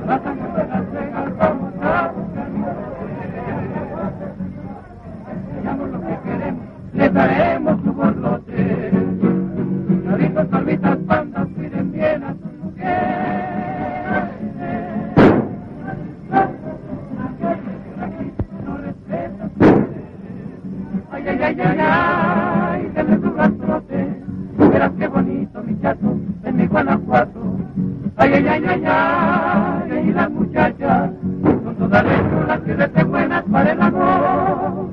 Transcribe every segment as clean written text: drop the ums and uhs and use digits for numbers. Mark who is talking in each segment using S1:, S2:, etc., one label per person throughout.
S1: Pasamos de Las Vegas, vamos a buscar hagamos lo que queremos, le daremos su borlote. Choritos, palmitas, pandas, cuiden bien a sus mujeres. No respeta a sus mujeres. Ay, ay, ay, ay, ay, denle su rastrote. Verás qué bonito, mi chato, en mi Guanajuato. Ay, ay, ay, ay, ay, ay, y las muchachas son todas lechuras que de buenas para el amor.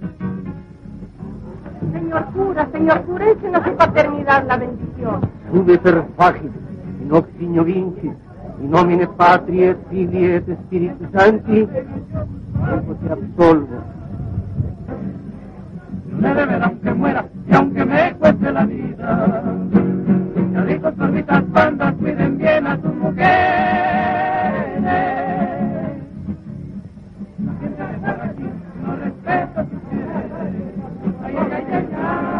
S2: Señor cura, échenos en paternidad la bendición.
S3: Sube per facit, in hoc signo vinci, in nomine Patri et Filii et Spiritus Sancti, ecco te absolvo.
S1: Me deberá aunque muera y aunque me cueste la vida. Choritos, palmitas, pandas, cuiden bien a sus mujeres. La gente de por aquí no respeta sus mujeres. Ay, ay, ay, ay,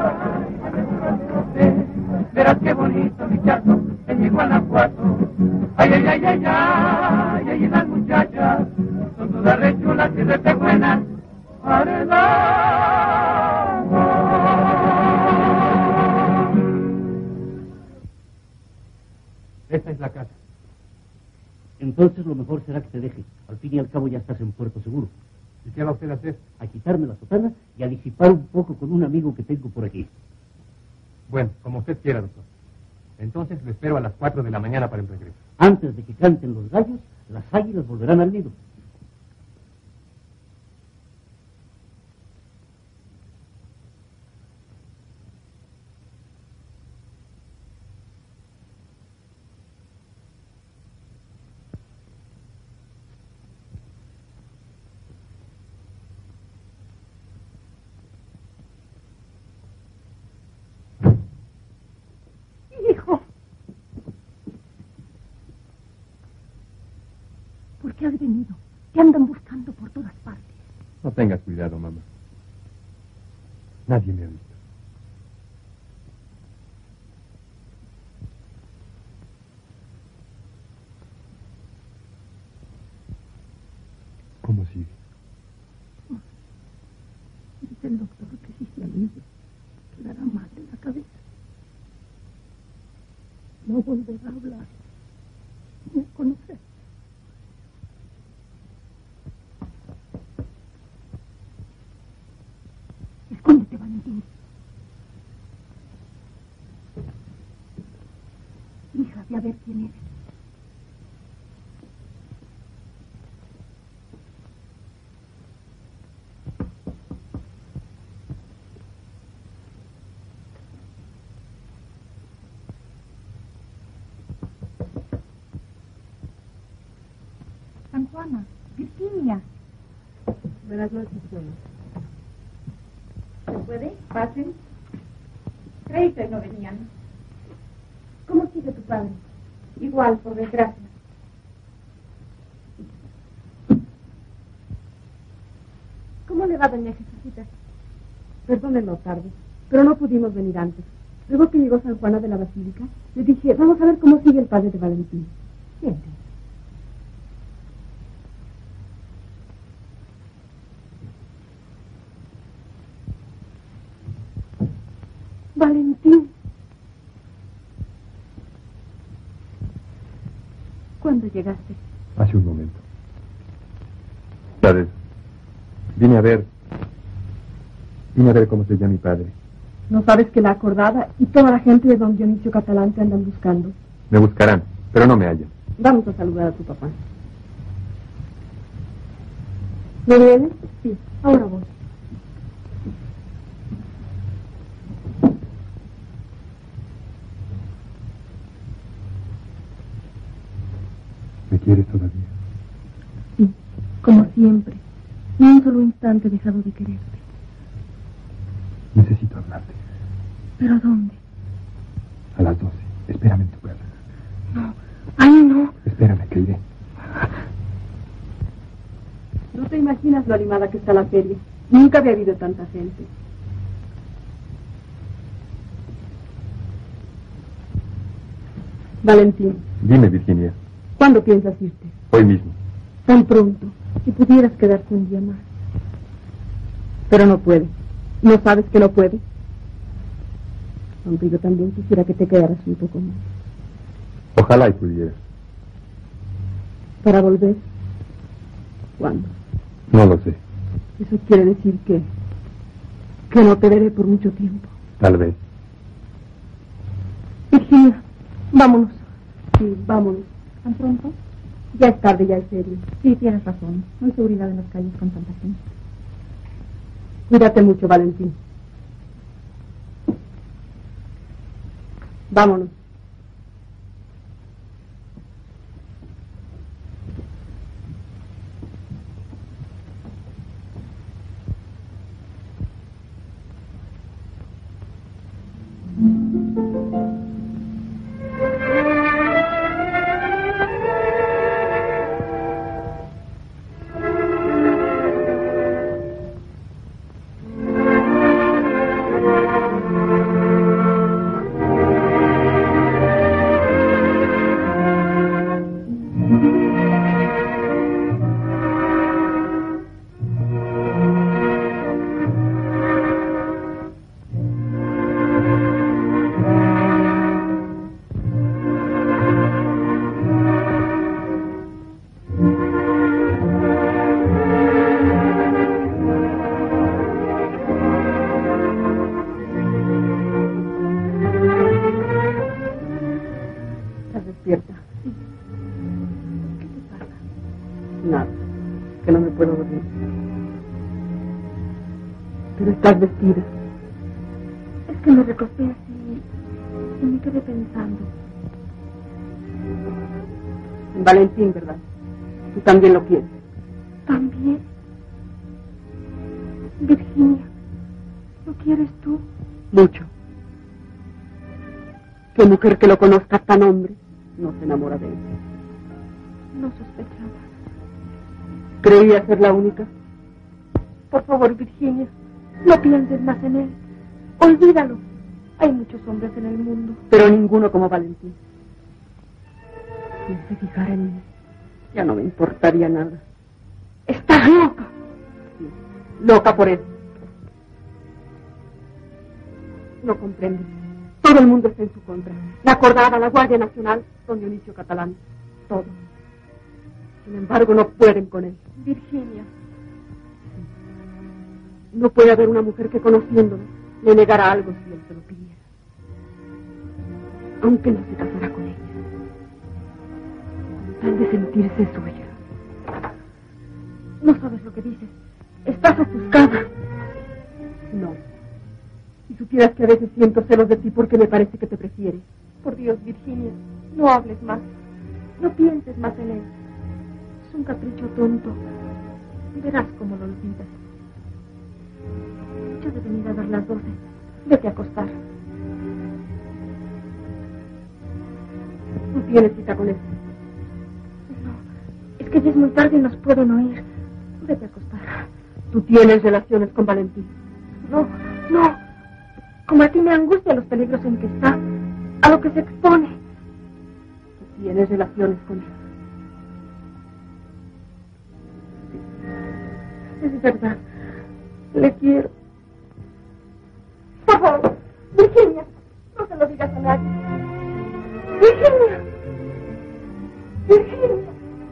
S1: ay, verás qué bonito mi chato en mi Guanajuato. Ay, ay, ay, ay, ay, ay, y las muchachas son todas rechulas y de buenas para el amor.
S3: Esta es la casa. Entonces lo mejor será que te deje. Al fin y al cabo ya estás en puerto seguro.
S4: ¿Y qué va usted a hacer?
S3: A quitarme la sotana y a disipar un poco con un amigo que tengo por aquí.
S4: Bueno, como usted quiera, doctor. Entonces le espero a las 4 de la mañana para el regreso.
S3: Antes de que canten los gallos, las águilas volverán al nido.
S2: ¿Por qué has venido? Te andan buscando por todas partes.
S4: No tengas cuidado, mamá. Nadie me ha visto. ¿Cómo sigue?
S2: Dice el doctor que si se alivia, quedará mal de la cabeza. No volverá a hablar ni a conocer. Escóndete, Valentín. Hija, ve a ver quién eres.
S5: San Juana, Virginia.
S2: Buenas noches, Juana.
S5: ¿Se puede? Pasen. Creí que no venían.
S2: ¿Cómo sigue tu padre?
S5: Igual, por desgracia.
S2: ¿Cómo le va, doña Jesucita? Perdónenlo tarde, pero no pudimos venir antes. Luego que llegó San Juana de la Basílica, le dije, vamos a ver cómo sigue el padre de Valentín. Siente. Valentín. ¿Cuándo llegaste?
S4: Hace un momento. ¿Sabes? Vine a ver cómo se llama mi padre.
S2: ¿No sabes que la acordada y toda la gente de don Dionisio Catalán te andan buscando?
S4: Me buscarán, pero no me hallan.
S2: Vamos a saludar a tu papá. ¿No vienes? Sí, ahora voy.
S4: ¿Me quieres todavía?
S2: Sí, como siempre. Ni un solo instante he dejado de quererte.
S4: Necesito hablarte.
S2: ¿Pero a dónde?
S4: A las 12. Espérame en tu casa.
S2: No. ¡Ay, no!
S4: Espérame, que iré.
S2: No te imaginas lo animada que está la feria. Nunca había habido tanta gente. Valentín.
S4: Dime, Virginia.
S2: ¿Cuándo piensas irte?
S4: Hoy mismo.
S2: Tan pronto. Si pudieras quedarte un día más. Pero no puede. ¿No sabes que no puede? Aunque yo también quisiera que te quedaras un poco más.
S4: Ojalá y pudieras.
S2: ¿Para volver? ¿Cuándo?
S4: No lo sé.
S2: Eso quiere decir que no te veré por mucho tiempo.
S4: Tal vez.
S2: Virginia, vámonos. Sí, vámonos. ¿Tan pronto? Ya es tarde, ya es serio.
S5: Sí, tienes razón. No hay seguridad en las calles con tanta gente.
S2: Cuídate mucho, Valentín. Vámonos. Despierta. ¿Qué te pasa? Nada, que no me puedo dormir. Pero estás vestida.
S5: Es que me recosté así y me quedé pensando.
S2: En Valentín, ¿verdad? Tú también lo quieres.
S5: ¿También? Virginia, ¿lo quieres tú?
S2: Mucho. ¿Qué mujer que lo conozca tan hombre no se enamora de él?
S5: No sospechaba.
S2: ¿Creía ser la única?
S5: Por favor, Virginia, no pienses más en él. Olvídalo. Hay muchos hombres en el mundo.
S2: Pero ninguno como Valentín. Si se fijara en mí, ya no me importaría nada.
S5: ¡Estás loca!
S2: Sí, loca por él. No comprendes. Todo el mundo está en su contra. La Acordada, la Guardia Nacional, don Dionisio Catalán. Todo. Sin embargo, no pueden con él.
S5: Virginia.
S2: No puede haber una mujer que, conociéndolo, le negara algo si él se lo pidiera. Aunque no se casara con ella. Con tal de sentirse suya.
S5: No sabes lo que dices. Estás ofuscada.
S2: No. Si supieras que a veces siento celos de ti porque me parece que te prefiere.
S5: Por Dios, Virginia, no hables más. No pienses más en él. Es un capricho tonto. Y verás cómo lo olvidas. Ya de venir a dar las 12. Vete a acostar.
S2: Tú tienes cita con él.
S5: No, es que ya es muy tarde y nos pueden oír. Vete a acostar.
S2: Tú tienes relaciones con Valentín.
S5: No, no. Como a ti me angustia los peligros en que está, a lo que se expone.
S2: Tú tienes relaciones con él.
S5: Es verdad. Le quiero. Por favor, Virginia, no se lo digas a nadie. Virginia. Virginia.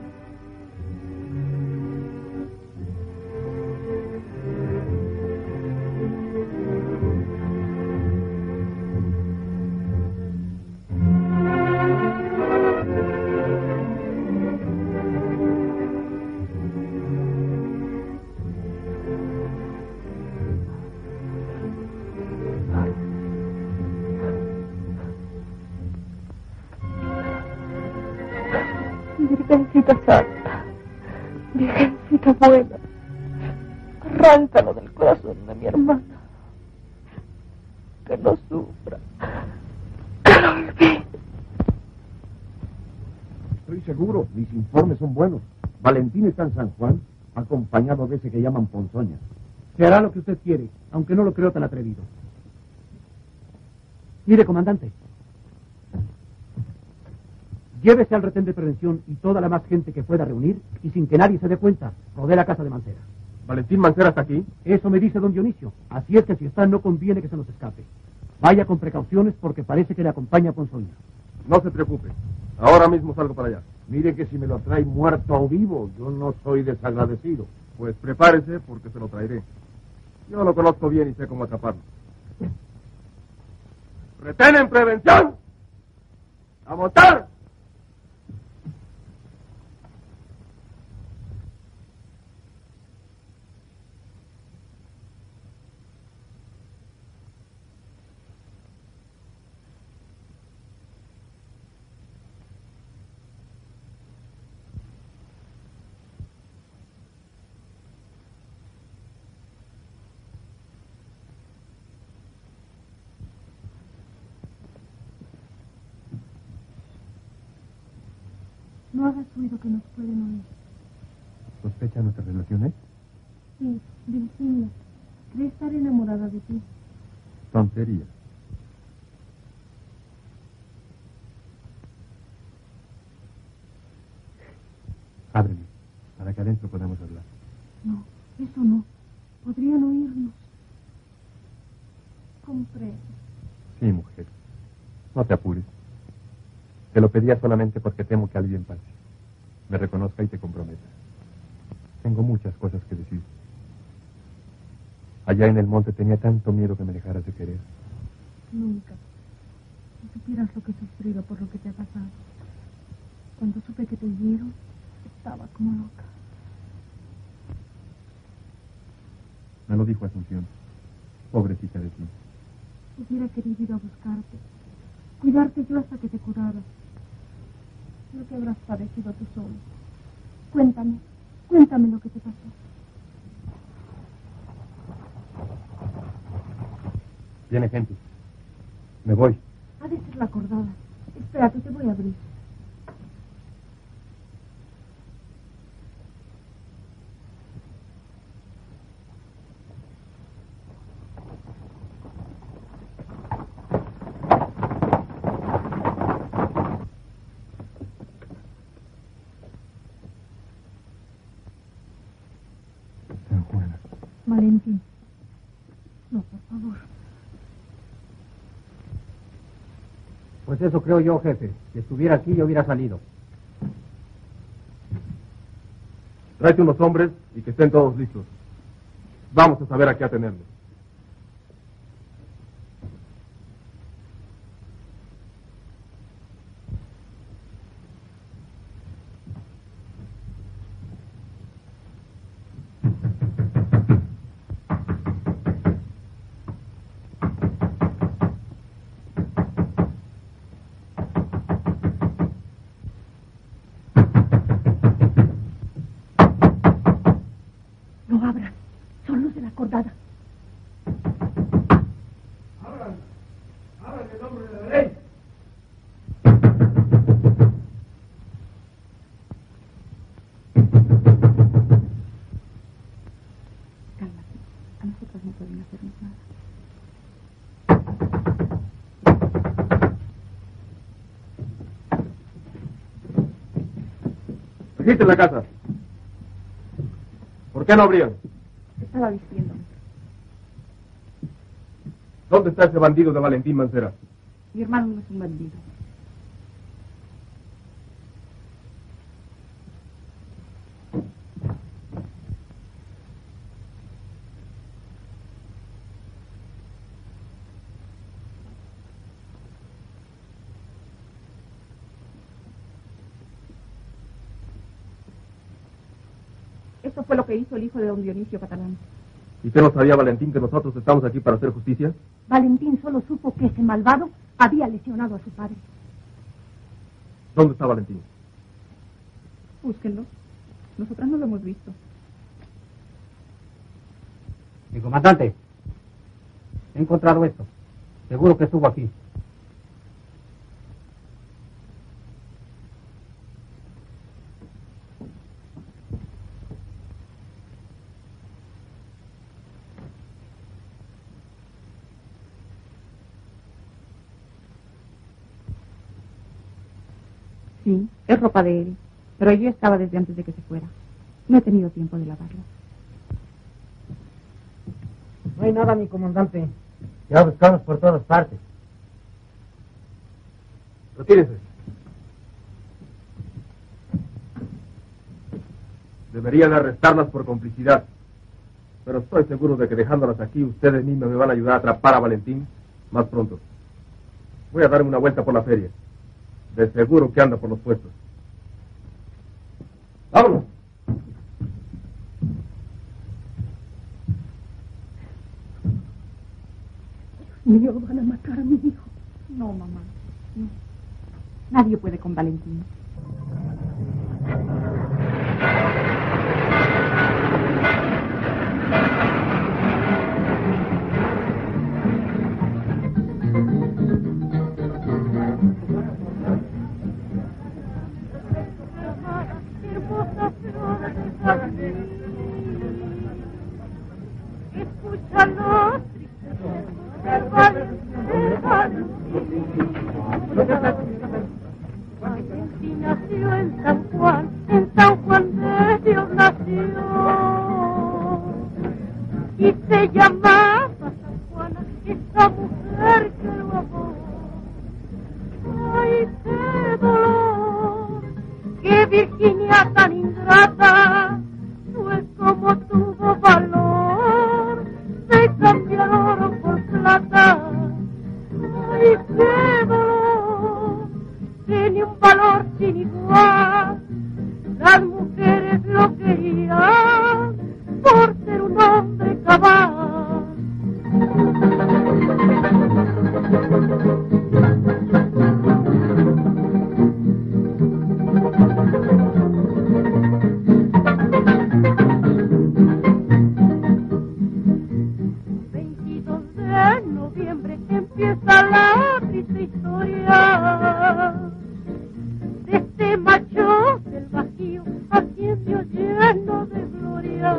S5: Virgencita Santa, Virgencita buena, arráncalo del corazón de mi hermana, que no sufra, que no olvide.
S6: Estoy seguro, mis informes son buenos. Valentín está en San Juan, acompañado de ese que llaman Ponzoña.
S3: Se hará lo que usted quiere, aunque no lo creo tan atrevido. Mire, comandante.
S7: Llévese al retén de prevención y toda la más gente que pueda reunir, y sin que nadie se dé cuenta, rodee la casa de Mancera.
S4: ¿Valentín Mancera está aquí?
S7: Eso me dice don Dionisio. Así es que si está, no conviene que se nos escape. Vaya con precauciones porque parece que le acompaña Ponzoña.
S4: No se preocupe. Ahora mismo salgo para allá.
S6: Mire que si me lo trae muerto o vivo, yo no soy desagradecido.
S4: Pues prepárese porque se lo traeré. Yo lo conozco bien y sé cómo atraparlo. ¡Retén en prevención! ¡A montar!
S5: No hagas ruido que nos pueden oír.
S4: ¿Sospecha nuestras relaciones?
S5: Sí, Virginia. Cree estar enamorada de ti.
S4: Tontería. Ábreme, para que adentro podamos hablar.
S5: No, eso no. Podrían oírnos. Comprendo.
S4: Sí, mujer. No te apures. Te lo pedía solamente porque temo que alguien pase. Me reconozca y te comprometa. Tengo muchas cosas que decir. Allá en el monte tenía tanto miedo que me dejaras de querer.
S5: Nunca. Si supieras lo que he sufrido por lo que te ha pasado. Cuando supe que te hirieron, estaba como loca.
S4: Me lo dijo Asunción. Pobrecita de ti.
S5: Hubiera querido ir a buscarte. Cuidarte yo hasta que te curaras. Lo que habrás padecido tú solo. Cuéntame lo que te pasó.
S4: Viene gente. Me voy.
S5: Ha de ser la acordada. Espérate, te voy a abrir.
S4: San Juana.
S5: Valentín. No, por favor.
S7: Pues eso creo yo, jefe. Si estuviera aquí, yo hubiera salido.
S4: Tráete unos hombres y que estén todos listos. Vamos a saber a qué atenernos.
S5: No abran. Son los de la acordada.
S3: ¡Abran! ¡Abran en nombre de la ley!
S2: Cálmate. A nosotros no pueden hacernos nada.
S4: Registren la casa. ¿Por qué no abrían?
S2: Estaba vistiéndome.
S4: ¿Dónde está ese bandido de Valentín Mancera?
S2: Mi hermano no es un bandido. Eso fue lo que hizo el hijo de don Dionisio Catalán.
S4: ¿Y qué no sabía Valentín que nosotros estamos aquí para hacer justicia?
S5: Valentín solo supo que ese malvado había lesionado a su padre.
S4: ¿Dónde está Valentín?
S2: Búsquenlo. Nosotras no lo hemos visto.
S7: Mi comandante, he encontrado esto. Seguro que estuvo aquí.
S2: Sí, es ropa de él, pero yo estaba desde antes de que se fuera. No he tenido tiempo de lavarla.
S8: No hay nada, mi comandante.
S3: Ya buscamos por todas partes.
S4: Retírese. Deberían arrestarlas por complicidad. Pero estoy seguro de que dejándolas aquí, ustedes mismos me van a ayudar a atrapar a Valentín más pronto. Voy a darme una vuelta por la feria. De seguro que anda por los puestos. ¡Vámonos!
S2: Dios mío, van a matar a mi hijo. No, mamá. No. Nadie puede con Valentín.
S1: Escúchalo, Valentín nació en San Juan de Dios nació, y se llamaba San Juana, esa mujer que lo amó. Ay, qué dolor, que Virginia tan ingrata, no es como tuvo valor de cambiar oro por plata. Ay, qué dolor, tiene un valor sin igual. Las mujeres lo querían por ser un hombre cabal. 22 de noviembre empieza la triste historia de este macho del Bajío, haciendo lleno de gloria.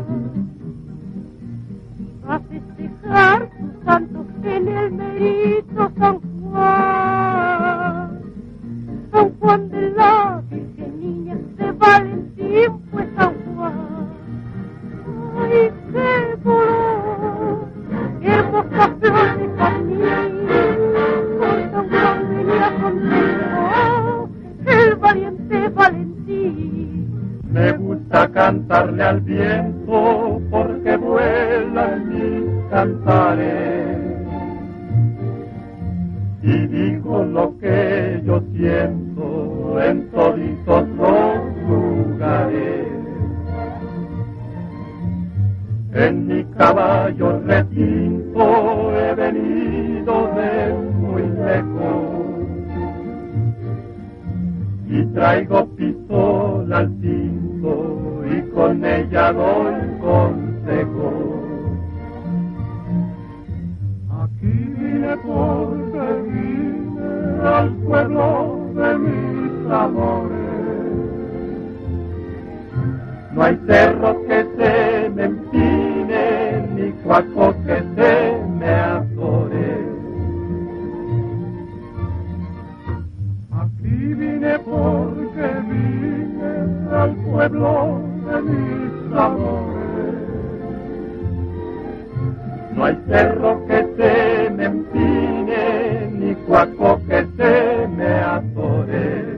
S1: Va a festejar su santo en el merito San Juan, San Juan de la Virgen Niña, de Valentín fue San Juan. Ay, qué color, qué hermosa flor de carmín, con San Juan venía contento el valiente Valentín.
S3: Me gusta cantarle al viento porque vuelan mis cantares y digo lo que yo siento en toditos los lugares. En mi caballo retinto he venido de muy lejos y traigo pistola al cinto y con ella doy consejo. Aquí vine porque vine al pueblo de mis amores. No hay cerro que se me empine, ni cuaco que se me atore. Aquí vine porque vine al pueblo de mis amores. No hay cerro que se me empine, ni cuaco que se me atore.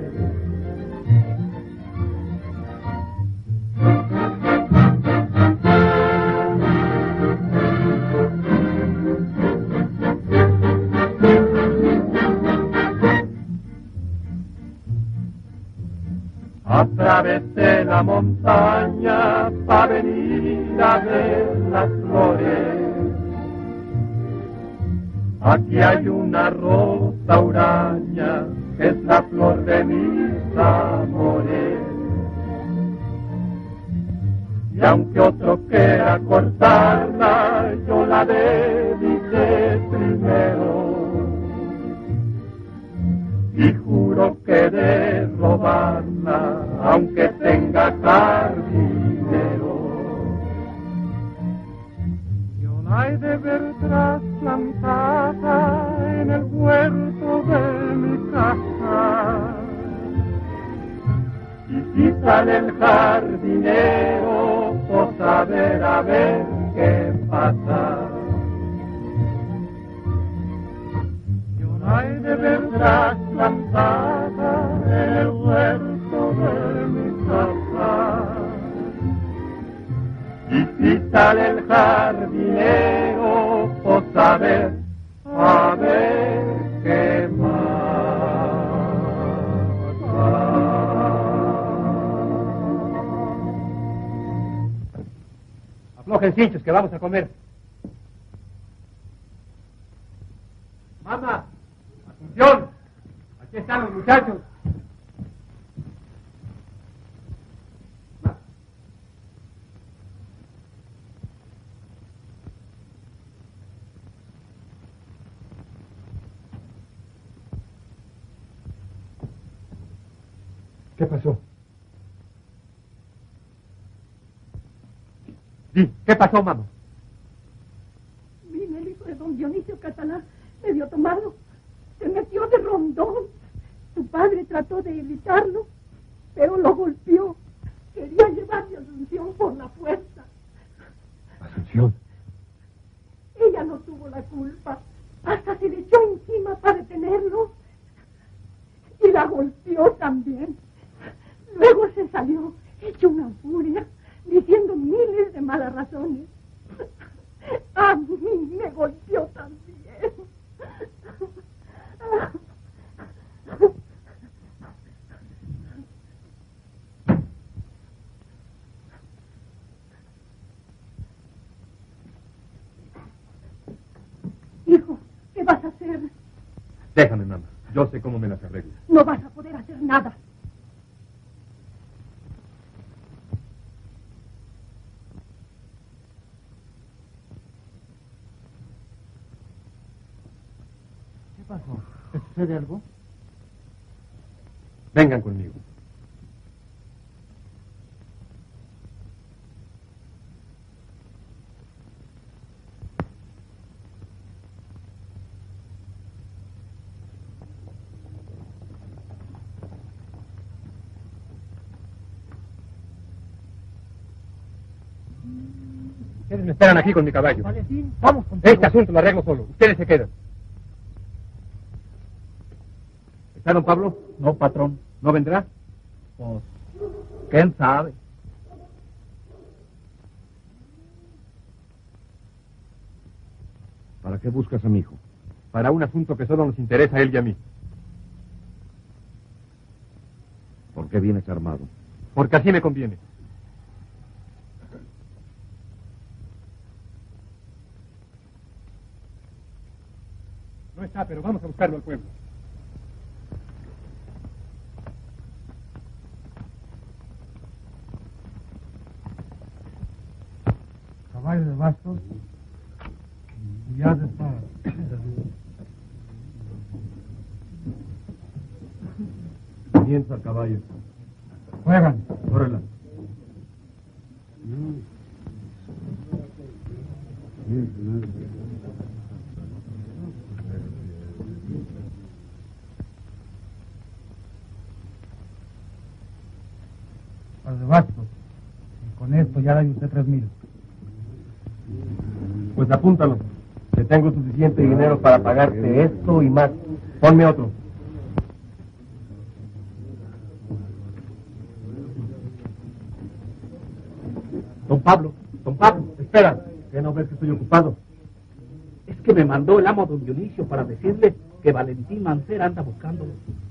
S3: Atravesé la montaña para venir a ver las flores. Aquí hay una rosa huraña que es la flor de mis amores. Y aunque otro quiera cortarla, yo la debité primero. Y juro que de robarla, aunque tenga jardinero. Yo la he de ver trasplantada en el huerto de mi casa,
S1: sale el jardinero por saber a ver qué pasa. Y una hay de verdad plantada en el huerto de mi casa. Y si sale el jardinero por saber a ver qué pasa.
S3: Aflojen cinchos, que vamos a comer. Mamá, Asunción, aquí están los muchachos. ¿Qué pasó? Sí, ¿qué pasó, mamá?
S2: Vino el hijo de don Dionisio Catalán, medio tomado, se metió de rondón. Su padre trató de evitarlo, pero lo golpeó. Quería llevarse a Asunción por la fuerza.
S6: Asunción.
S2: Ella no tuvo la culpa. Hasta se le echó encima para detenerlo. Y la golpeó también. Luego se salió, hecho una furia, diciendo miles de malas razones. A mí me golpeó también. Hijo, ¿qué vas a hacer?
S4: Déjame, mamá. Yo sé cómo me las arreglo.
S2: No vas a poder hacer nada.
S7: ¿Qué pasó? ¿Te sucede algo?
S4: Vengan conmigo. Ustedes me esperan aquí con mi caballo.
S8: Valentín, vamos contigo.
S4: Este asunto lo arreglo solo. Ustedes se quedan. ¿Está don Pablo?
S8: No, patrón.
S4: ¿No vendrá?
S8: Pues, ¿quién sabe?
S6: ¿Para qué buscas a mi hijo?
S4: Para un asunto que solo nos interesa a él y a mí.
S6: ¿Por qué vienes armado?
S4: Porque así me conviene. No está, pero vamos a buscarlo al pueblo.
S8: Caballo de bastos y ya de espada.
S4: Comienza el caballo.
S8: Juegan.
S4: Órala.
S8: Los de bastos. Y con esto ya da usted 3,000.
S4: Pues apúntalo. Que tengo suficiente dinero para pagarte esto y más. Ponme otro. Don Pablo, espera. ¿Qué no ves que estoy ocupado?
S9: Es que me mandó el amo don Dionisio para decirle que Valentín Mancera anda buscándolo.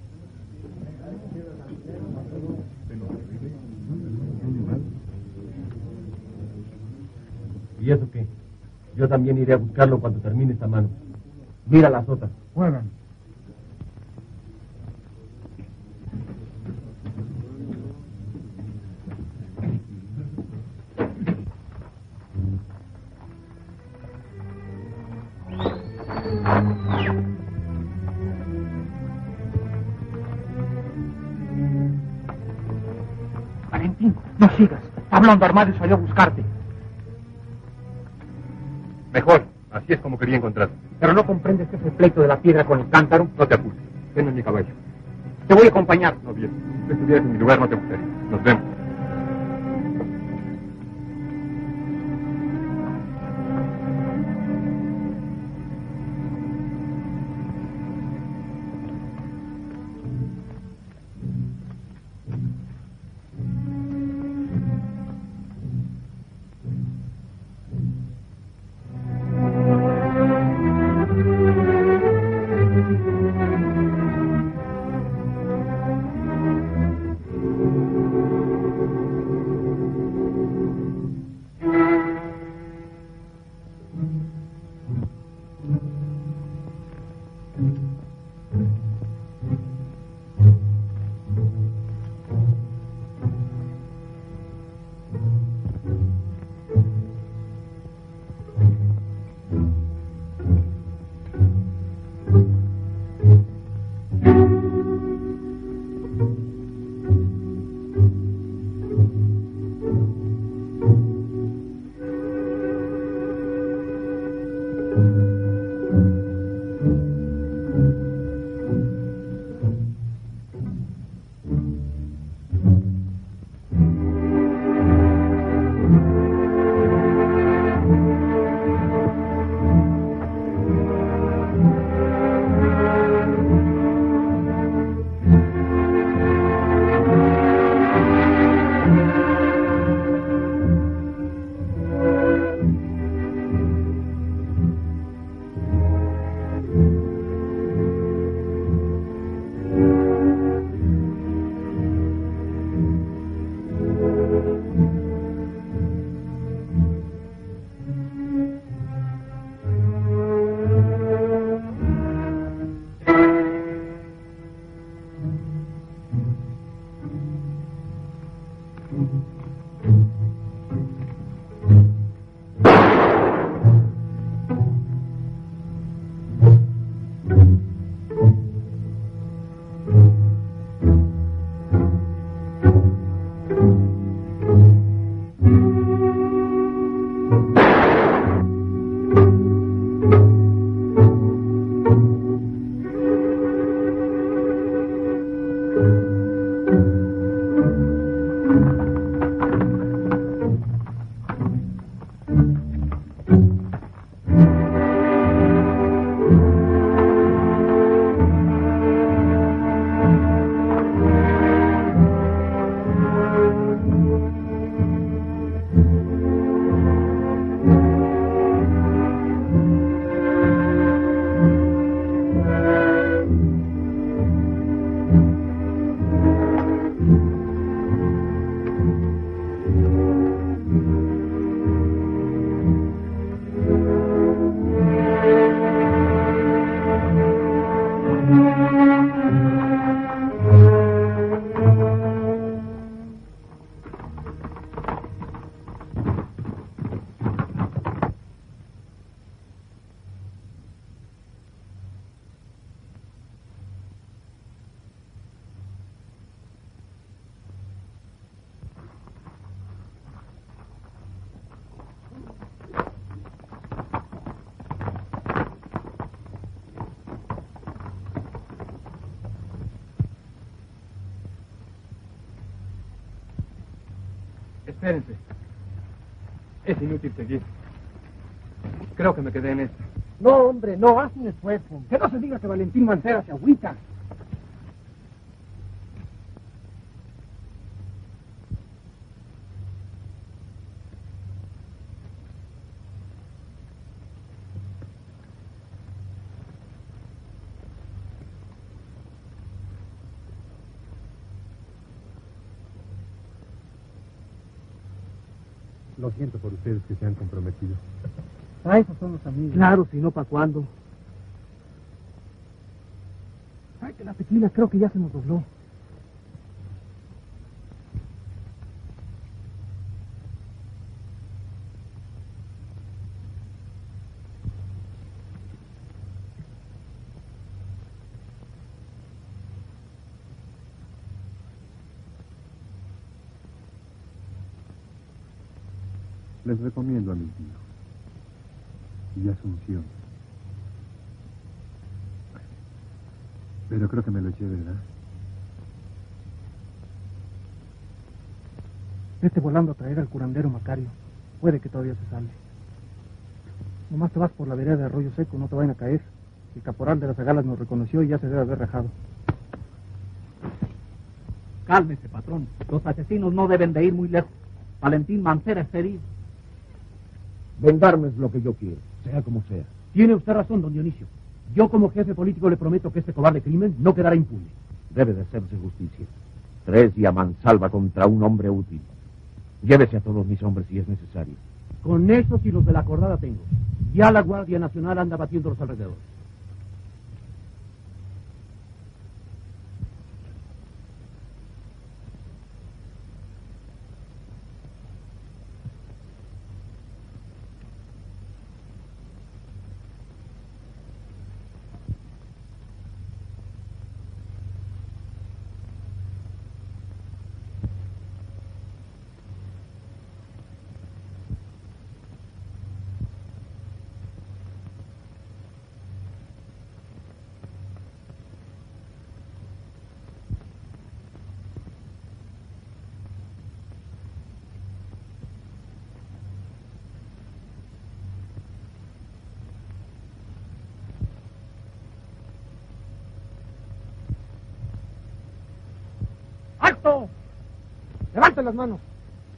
S4: ¿Y eso qué? Yo también iré a buscarlo cuando termine esta mano. Mira la sota.
S8: Juegan.
S9: Valentín, no sigas. Pablo anda armado y salió a buscarte.
S4: Mejor. Así es como quería encontrarte.
S9: Pero no comprendes que es el pleito de la piedra con el cántaro.
S4: No te apures. Ven en mi caballo.
S7: Te voy a acompañar.
S4: No, bien. Si estuvieras en mi lugar, no te gustaría. Nos vemos. Espérense. Es inútil seguir. Creo que me quedé en esta.
S7: No, hombre, no, haz un esfuerzo. Que no se diga que Valentín Mancera se agüita.
S8: Lo siento por ustedes que se han comprometido.
S7: Ah, esos son los amigos. Claro, si no, ¿para cuándo? Ay, que la tequila creo que ya se nos dobló.
S8: Les recomiendo a mi tío y Asunción. Pero creo que me lo eché, ¿verdad? Vete volando a traer al curandero Macario. Puede que todavía se salve. Nomás te vas por la vereda de Arroyo Seco, no te vayan a caer. El caporal de las Agalas nos reconoció y ya se debe haber rajado.
S9: Cálmese, patrón. Los asesinos no deben de ir muy lejos. Valentín Mancera está herido.
S6: Vengarme es lo que yo quiero, sea como sea.
S7: Tiene usted razón, don Dionisio. Yo como jefe político le prometo que este cobarde crimen no quedará impune.
S6: Debe de hacerse justicia. 3 y a mansalva contra un hombre útil. Llévese a todos mis hombres si es necesario.
S7: Con esos y los de la acordada tengo. Ya la Guardia Nacional anda batiendo los alrededores.
S8: ¡Alto! ¡Levanten las manos!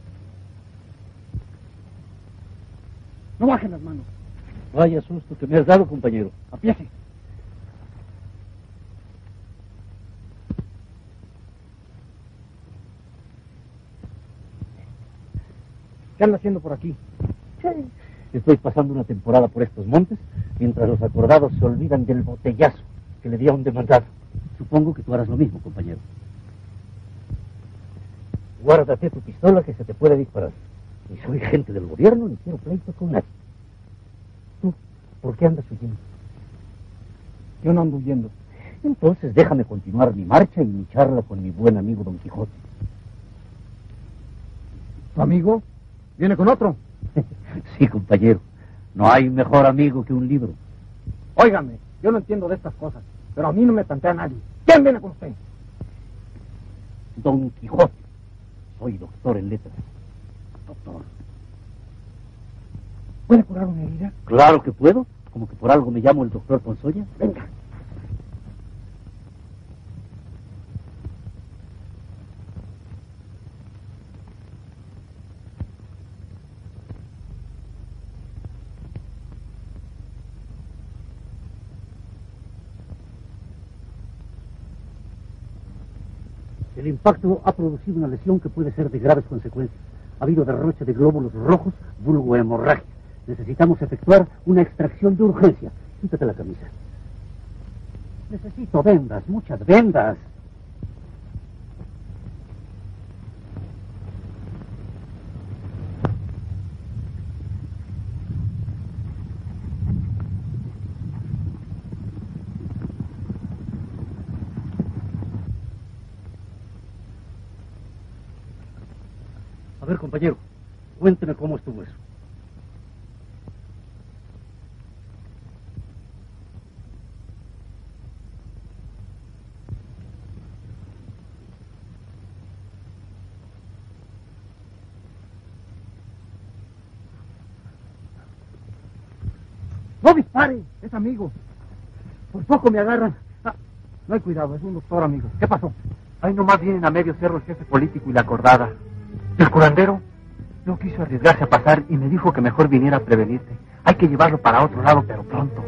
S8: No bajen las manos.
S9: Vaya susto que me has dado, compañero.
S8: Apiece. ¿Qué anda haciendo por aquí?
S9: Estoy pasando una temporada por estos montes, mientras los acordados se olvidan del botellazo que le di a un demandado. Supongo que tú harás lo mismo, compañero. Guárdate tu pistola que se te puede disparar. Ni soy gente del gobierno, ni quiero pleito con nadie. ¿Tú por qué andas huyendo?
S8: Yo no ando huyendo.
S9: Entonces déjame continuar mi marcha y mi charla con mi buen amigo Don Quijote.
S8: ¿Tu amigo? ¿Viene con otro?
S9: Sí, compañero. No hay mejor amigo que un libro.
S8: Óigame, yo no entiendo de estas cosas, pero a mí no me tantea nadie. ¿Quién viene con usted?
S9: Don Quijote. Soy doctor en letras.
S8: Doctor. ¿Puede curar una herida?
S9: Claro que puedo. Como que por algo me llamo el doctor Ponzoña.
S8: Venga.
S7: El impacto ha producido una lesión que puede ser de graves consecuencias. Ha habido derroche de glóbulos rojos, vulgo hemorragia. Necesitamos efectuar una extracción de urgencia. Quítate la camisa. Necesito vendas, muchas vendas. A ver, compañero, cuénteme cómo estuvo eso.
S8: ¡No dispare! Es amigo. Por poco me agarran. Ah, no hay cuidado, es un doctor, amigo. ¿Qué pasó?
S3: Ahí nomás vienen a medio cerro el jefe político y la acordada. El curandero no quiso arriesgarse a pasar y me dijo que mejor viniera a prevenirse. Hay que llevarlo para otro lado, pero pronto.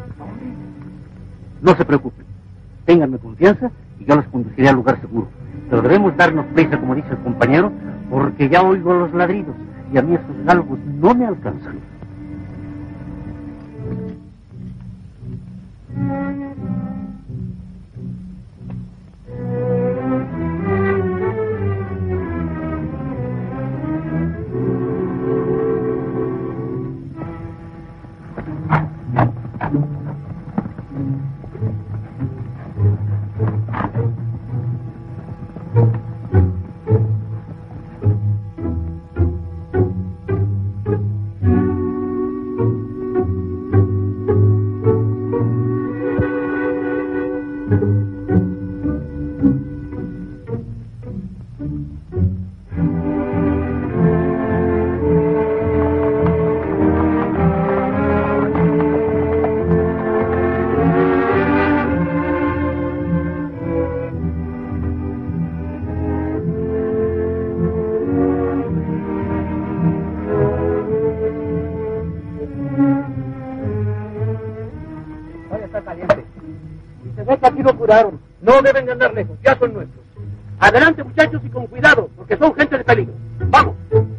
S9: No se preocupen. Ténganme confianza y yo los conduciré al lugar seguro. Pero debemos darnos prisa, como dice el compañero, porque ya oigo los ladridos y a mí esos galgos no me alcanzan. curaron. No deben de andar lejos, ya son nuestros. Adelante, muchachos, y con cuidado, porque son gente de peligro. ¡Vamos!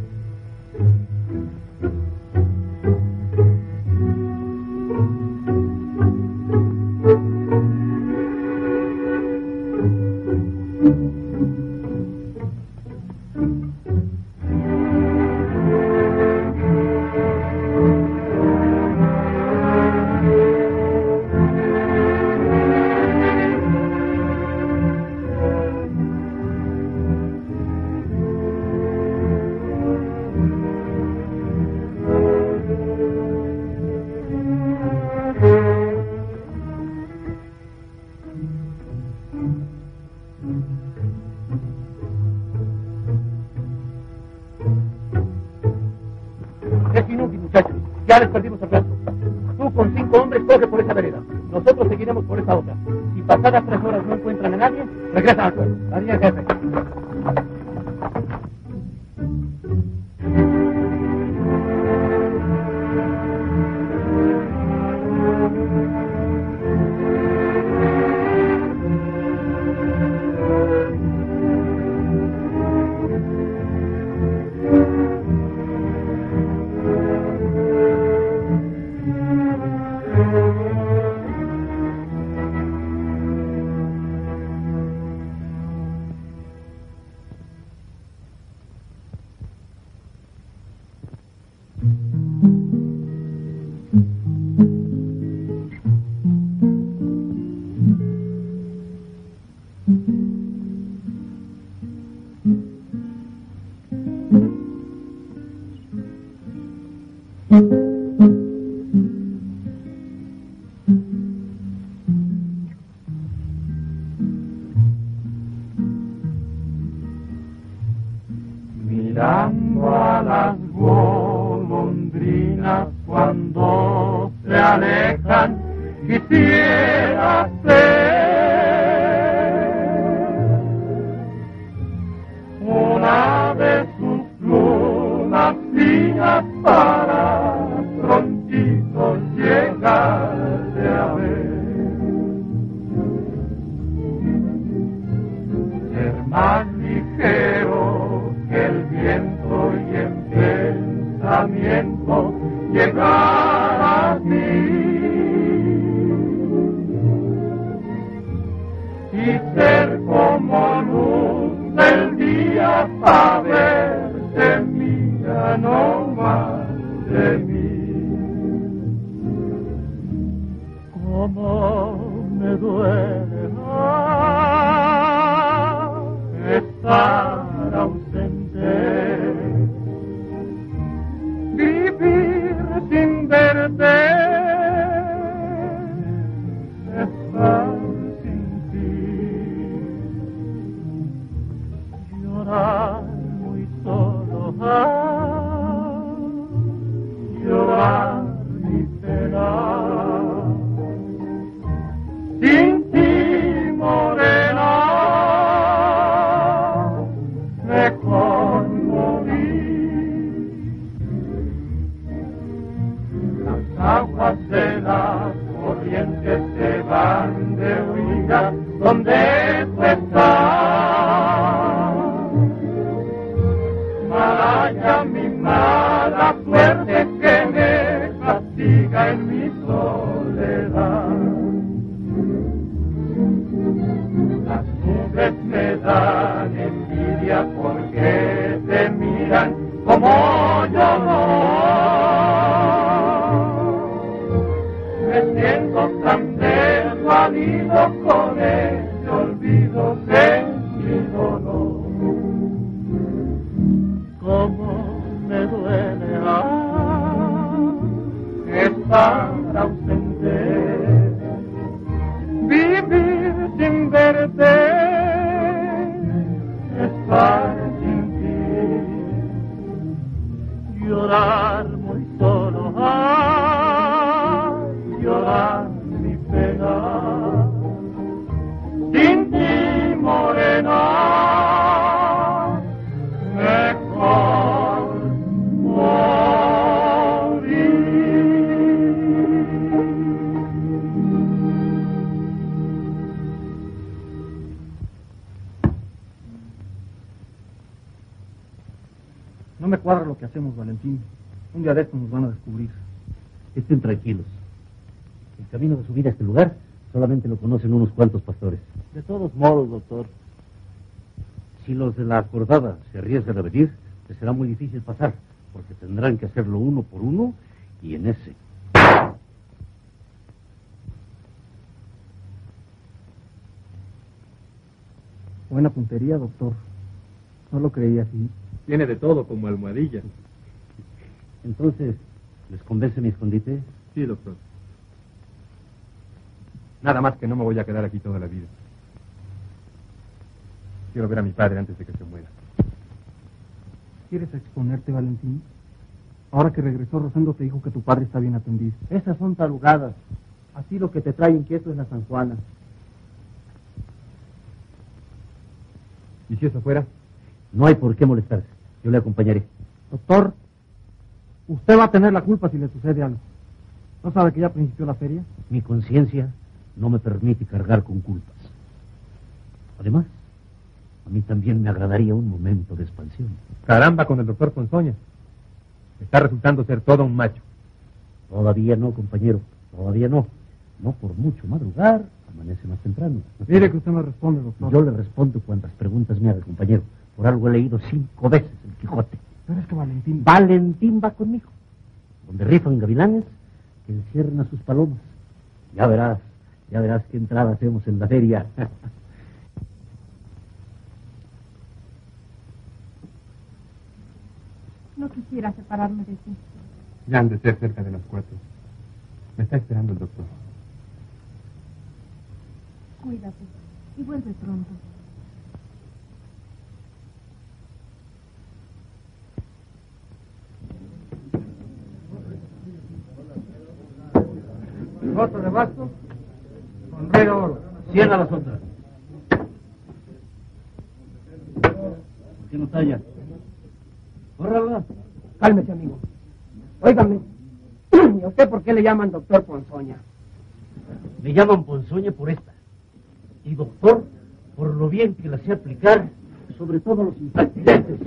S9: Es inútil, muchachos. Ya les perdimos el rastro. Tú con 5 hombres coge por esa vereda. Nosotros seguiremos por esa otra. Si pasadas 3 horas no encuentran a nadie, regresan al pueblo. Adiós, jefe.
S1: Mirando a las golondrinas cuando se alejan, quisiera ser una de sus plumas finas para prontito llegarte a ver. Ser más ligero que el viento y en pensamiento llegar a ti y ser como luz del día, saberte mía no más de mí. Cómo me duele estar ausente, vivir sin verte, estar sin ti, llorar muy solo, llorar mi pena, sin ti, morena, mejor morir. Las aguas de las corrientes se van de huida donde tú estás. Malaya mi mala suerte que me castiga en mi soledad. Las nubes me dan envidia porque te miran como yo no. Me siento tan desvalido con ese olvido de mi dolor. Cómo me duele estar ausente, vivir sin verte, estar sin ti, llorar muy solo, llorar mi pena, sin ti, morena, mejor morir.
S8: cuadra lo que hacemos, Valentín. Un día de estos nos van a descubrir.
S7: Estén tranquilos. El camino de subida a este lugar solamente lo conocen unos cuantos pastores. De todos modos, doctor, si los de la acordada se arriesgan a venir, les será muy difícil pasar, porque tendrán que hacerlo uno por uno y en ese.
S8: Buena puntería, doctor. No lo creía así.
S4: Tiene de todo como almohadilla.
S7: Entonces, ¿les convence mi escondite?
S4: Sí, doctor. Nada más que no me voy a quedar aquí toda la vida. Quiero ver a mi padre antes de que se muera.
S8: ¿Quieres exponerte, Valentín? Ahora que regresó Rosendo te dijo que tu padre está bien atendido.
S3: Esas son tarugadas. Así lo que te trae inquieto es la San Juana.
S4: ¿Y si eso fuera?
S7: No hay por qué molestarse. Yo le acompañaré.
S8: Doctor, usted va a tener la culpa si le sucede algo. ¿No sabe que ya principió la feria?
S7: Mi conciencia no me permite cargar con culpas. Además, a mí también me agradaría un momento de expansión.
S4: Caramba con el doctor Ponzoña. Está resultando ser todo un macho.
S7: Todavía no, compañero. Todavía no. No por mucho madrugar, amanece más temprano.
S8: Mire que usted me responde, doctor.
S7: Yo le respondo cuantas preguntas me haga, compañero. Por algo he leído 5 veces el Quijote.
S8: Pero es que Valentín...
S7: Valentín va conmigo. Donde rifan gavilanes, que encierran a sus palomas. Ya verás qué entrada hacemos en la feria.
S2: No quisiera separarme de ti.
S4: Ya han de ser cerca de las 4. Me está esperando el doctor.
S2: Cuídate y vuelve pronto.
S3: Voto de basto con rey de oro.
S7: Cierra las otras. ¿Por qué no talla? Córrala.
S3: Cálmese, amigo. Óigame, ¿y a usted por qué le llaman doctor Ponzoña?
S7: Me llaman Ponzoña por esta. Y doctor, por lo bien que la sé aplicar, sobre todo a los impertinentes.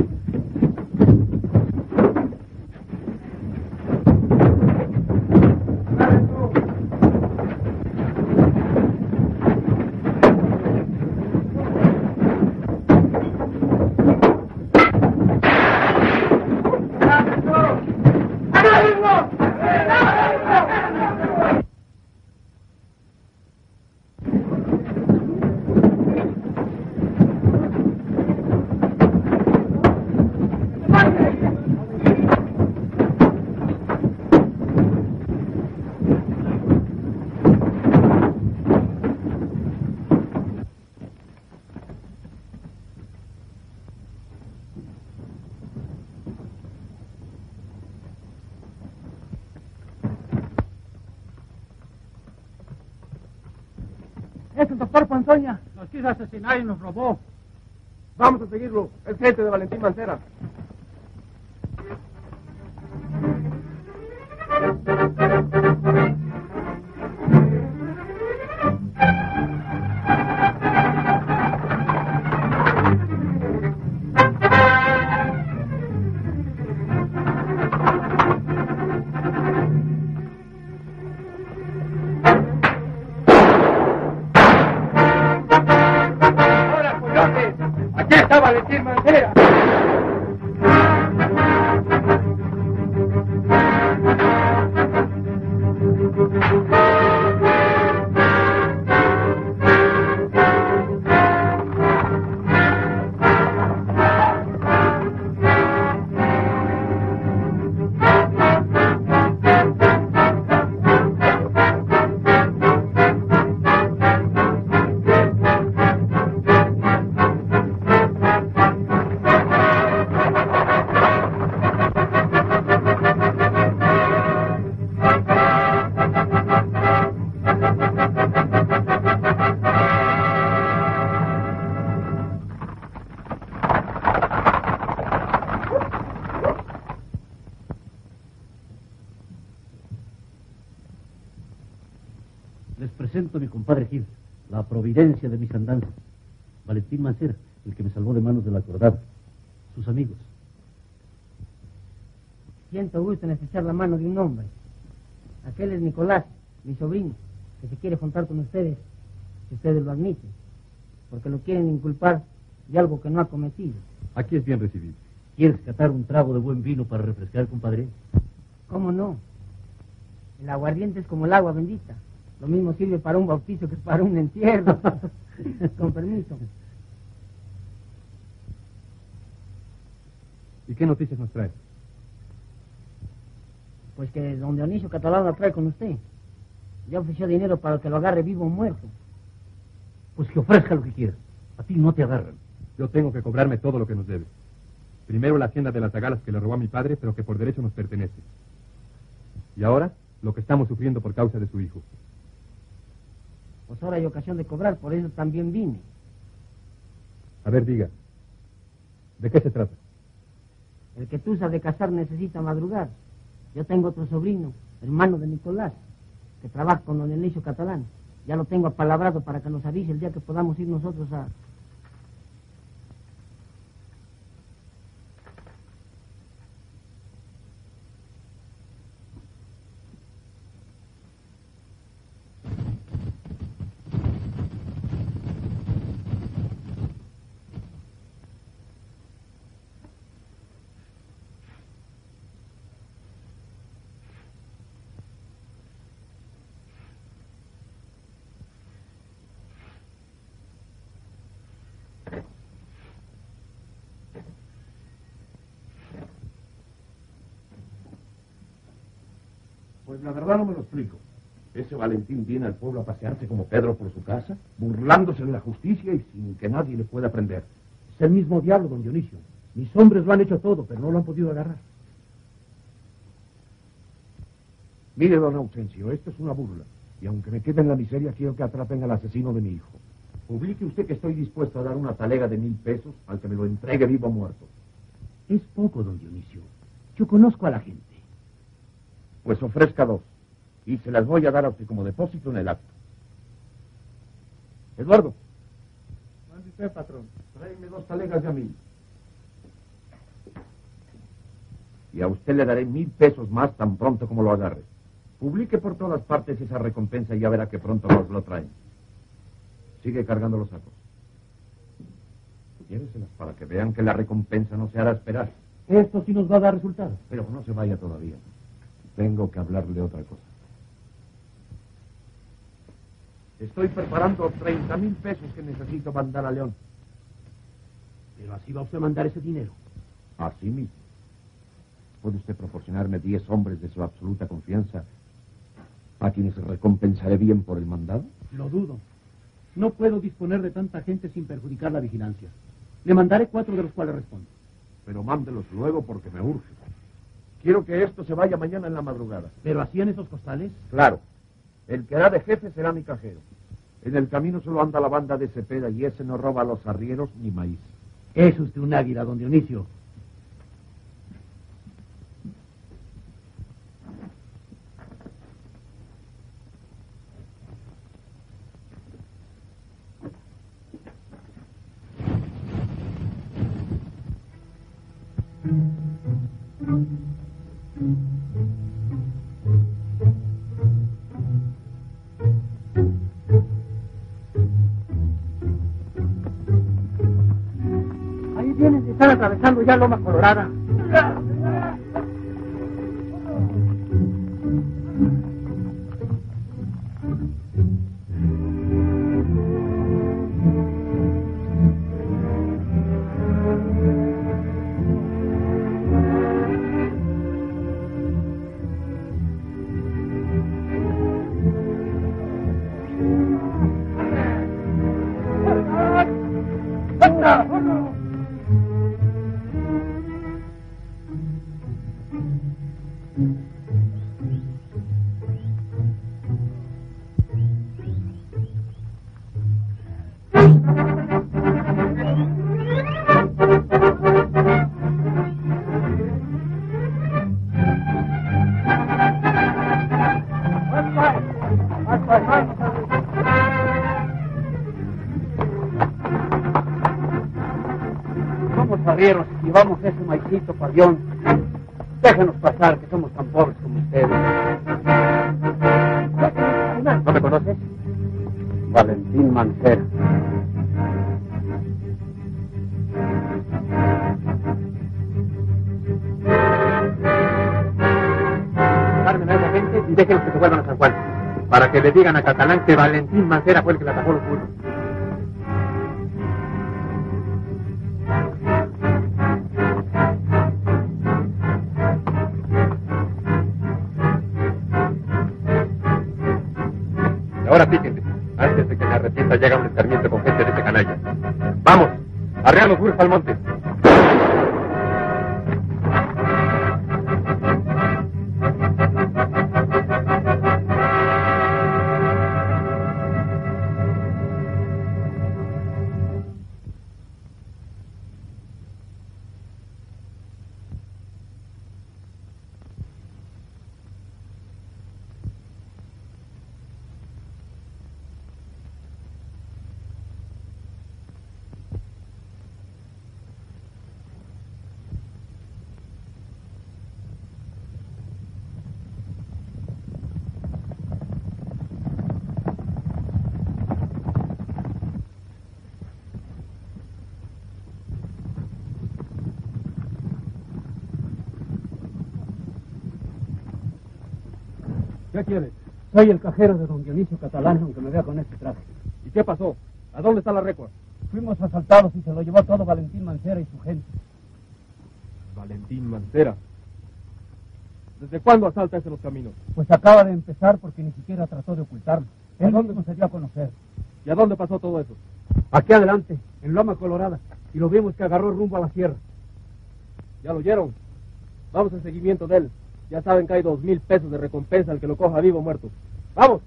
S3: Es el doctor Ponzoña.
S8: Nos quiso asesinar y nos robó.
S4: Vamos a seguirlo. Es gente de Valentín Mancera.
S3: Aquí está Valentín Mancera.
S7: Les presento a mi compadre Gil, la providencia de mis andanzas. Valentín Mancera, el que me salvó de manos de la acordada. Sus amigos.
S10: Siento gusto en estrechar la mano de un hombre. Aquel es Nicolás, mi sobrino, que se quiere juntar con ustedes, si ustedes lo admiten, porque lo quieren inculpar de algo que no ha cometido.
S4: Aquí es bien recibido.
S7: ¿Quieres catar un trago de buen vino para refrescar, compadre?
S10: ¿Cómo no? El aguardiente es como el agua bendita. Lo mismo sirve para un bautizo que para un entierro. Con permiso.
S4: ¿Y qué noticias nos trae?
S10: Pues que don Dionisio Catalán lo trae con usted. Ya ofreció dinero para que lo agarre vivo o muerto.
S7: Pues que ofrezca lo que quiera. A ti no te agarran.
S4: Yo tengo que cobrarme todo lo que nos debe. Primero la hacienda de las Zagalas que le robó a mi padre, pero que por derecho nos pertenece. Y ahora, lo que estamos sufriendo por causa de su hijo.
S10: Pues ahora hay ocasión de cobrar, por eso también vine.
S4: A ver, diga. ¿De qué se trata?
S10: El que tú sabes de cazar necesita madrugar. Yo tengo otro sobrino, hermano de Nicolás, que trabaja con don Dionisio Catalán. Ya lo tengo apalabrado para que nos avise el día que podamos ir nosotros a...
S6: Pues la verdad no me lo explico. Ese Valentín viene al pueblo a pasearse como Pedro por su casa, burlándose de la justicia y sin que nadie le pueda prender.
S7: Es el mismo diablo, don Dionisio. Mis hombres lo han hecho todo, pero no lo han podido agarrar.
S6: Mire, don Ausencio, esto es una burla. Y aunque me quede en la miseria, quiero que atrapen al asesino de mi hijo. Publique usted que estoy dispuesto a dar una talega de 1,000 pesos al que me lo entregue vivo o muerto.
S7: Es poco, don Dionisio. Yo conozco a la gente.
S6: Pues ofrezca 2. Y se las voy a dar a usted como depósito en el acto. Eduardo.
S8: Mande usted, patrón.
S6: Tráeme 2 talegas de a 1,000. Y a usted le daré 1,000 pesos más tan pronto como lo agarre. Publique por todas partes esa recompensa y ya verá que pronto nos lo traen. Sigue cargando los sacos. Lléveselas para que vean que la recompensa no se hará esperar.
S7: Esto sí nos va a dar resultados.
S6: Pero no se vaya todavía. Tengo que hablarle otra cosa. Estoy preparando 30,000 pesos que necesito mandar a León.
S7: Pero así va usted a mandar ese dinero.
S6: Así mismo. ¿Puede usted proporcionarme 10 hombres de su absoluta confianza a quienes recompensaré bien por el mandado?
S7: Lo dudo. No puedo disponer de tanta gente sin perjudicar la vigilancia. Le mandaré 4 de los cuales respondo.
S6: Pero mándelos luego porque me urge. Quiero que esto se vaya mañana en la madrugada.
S7: ¿Pero así en esos costales?
S6: Claro. El que hará de jefe será mi cajero. En el camino solo anda la banda de Cepeda y ese no roba a los arrieros ni maíz.
S7: Es usted un águila, don Dionisio.
S10: Ahí vienen, están atravesando ya Loma Colorada.
S9: Somos arrieros y vamos ese maicito, padión. Déjenos pasar, que somos tan pobres como ustedes. ¿No me conoces? Valentín Mancera. Carmen a esa gente y déjenlos que se vuelvan a San Juan, para que le digan a Catalán que Valentín Mancera fue el que le atacó los burros. Ahora fíjense, antes de que me arrepienta llega un escarmiento con gente de este canalla. ¡Vamos! ¡Arrear los burros al monte!
S8: ¿Qué quieres?
S7: Soy el cajero de don Dionisio Catalán, aunque me vea con este traje.
S4: ¿Y qué pasó? ¿A dónde está la recua?
S7: Fuimos asaltados y se lo llevó todo Valentín Mancera y su gente.
S4: Valentín Mancera. ¿Desde cuándo asalta ese los caminos?
S7: Pues acaba de empezar porque ni siquiera trató de ocultarlo. Él mismo se dio a conocer.
S4: ¿Y a dónde pasó todo eso?
S7: Aquí adelante, en Loma Colorada. Y lo vimos que agarró rumbo a la sierra.
S4: ¿Ya lo oyeron? Vamos en seguimiento de él. Ya saben que hay 2,000 pesos de recompensa al que lo coja vivo o muerto. ¡Vamos!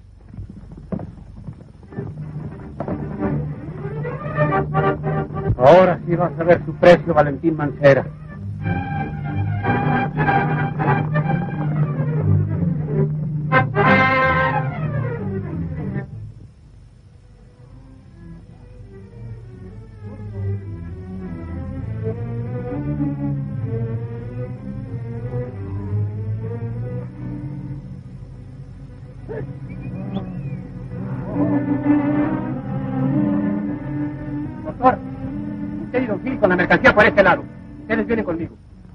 S9: Ahora sí vas a ver su precio, Valentín Mancera. Doctor, usted y don Gil con la mercancía por este lado. Ustedes vienen conmigo.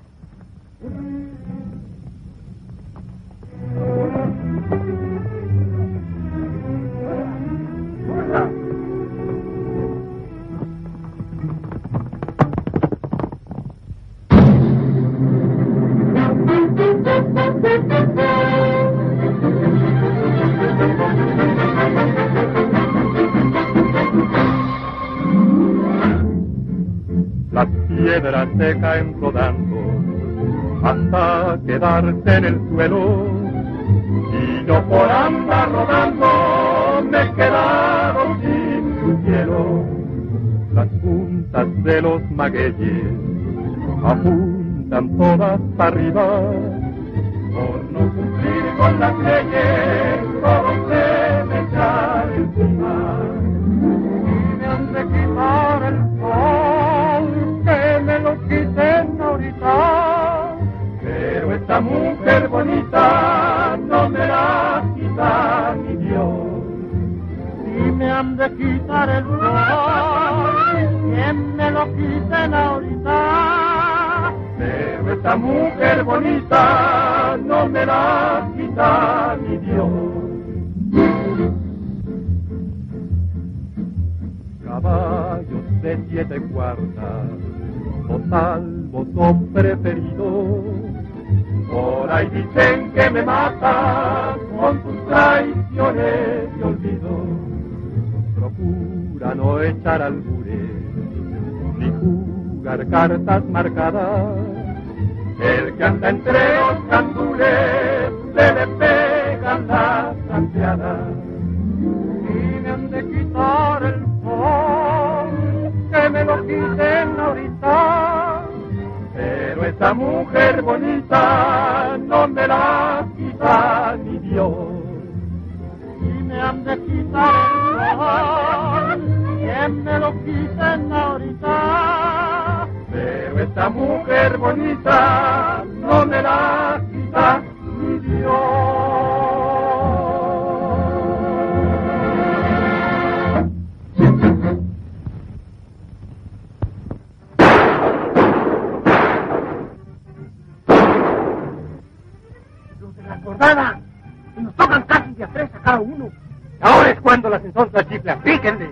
S11: Las piedras se caen rodando hasta quedarse en el suelo, y yo por andar rodando me he quedado sin tu cielo. Las puntas de los magueyes apuntan todas arriba, por no cumplir con las leyes todo se me echa encima. Y me han de quitar el sol, que me lo quiten ahorita, pero esta mujer bonita no me la quita ni Dios. Y me han de quitar el sol, que me lo quiten ahorita, pero esta mujer bonita no me la quita ni Dios. Caballos de 7 cuartas, total botón preferido, por ahí dicen que me matas con tus traiciones y olvido. Procura no echar albures, ni jugar cartas marcadas, el que anda entre los candules se le pegan las ansiadas. Y me han de quitar el sol, que me lo quiten ahorita, pero esa mujer bonita no me la quita ni Dios. Y me han de quitar el sol, que me lo quiten ahorita, pero esta mujer bonita no me la quita mi Dios.
S3: Los de la acordada, nos tocan casi de a 3 a cada uno. Ahora es cuando las ensonzas chiflas, píquenle.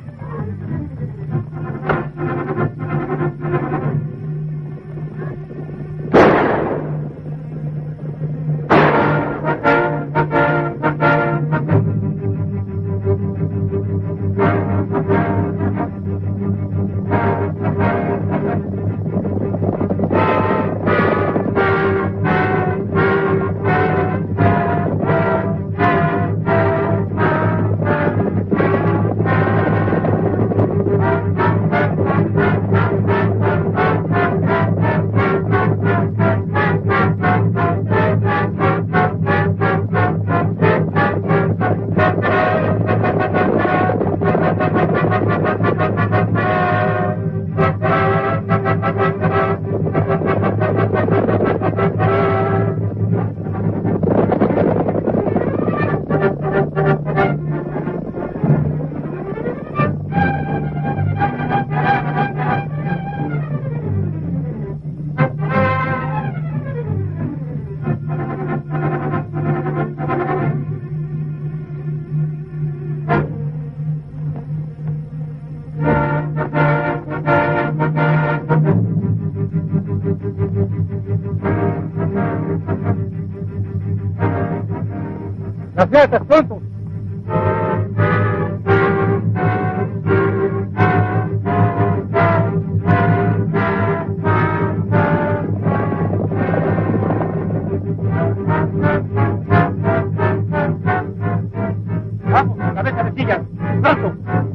S3: ¡Las fiestas, pronto! ¡Vamos, cabeza de silla! ¡Pronto!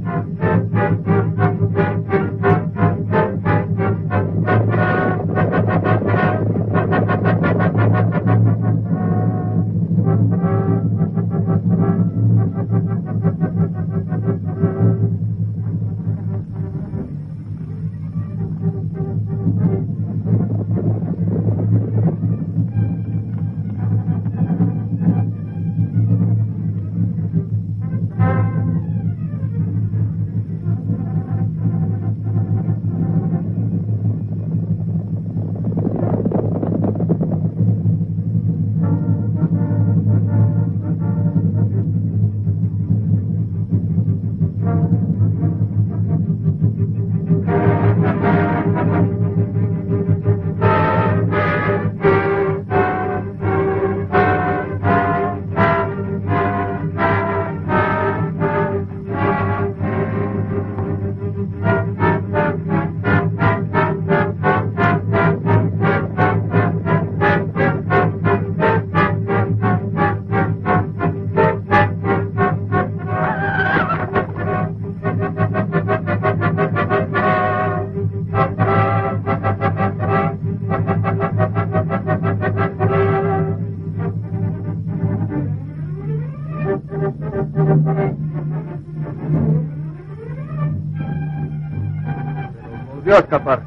S3: Volvió a escapar.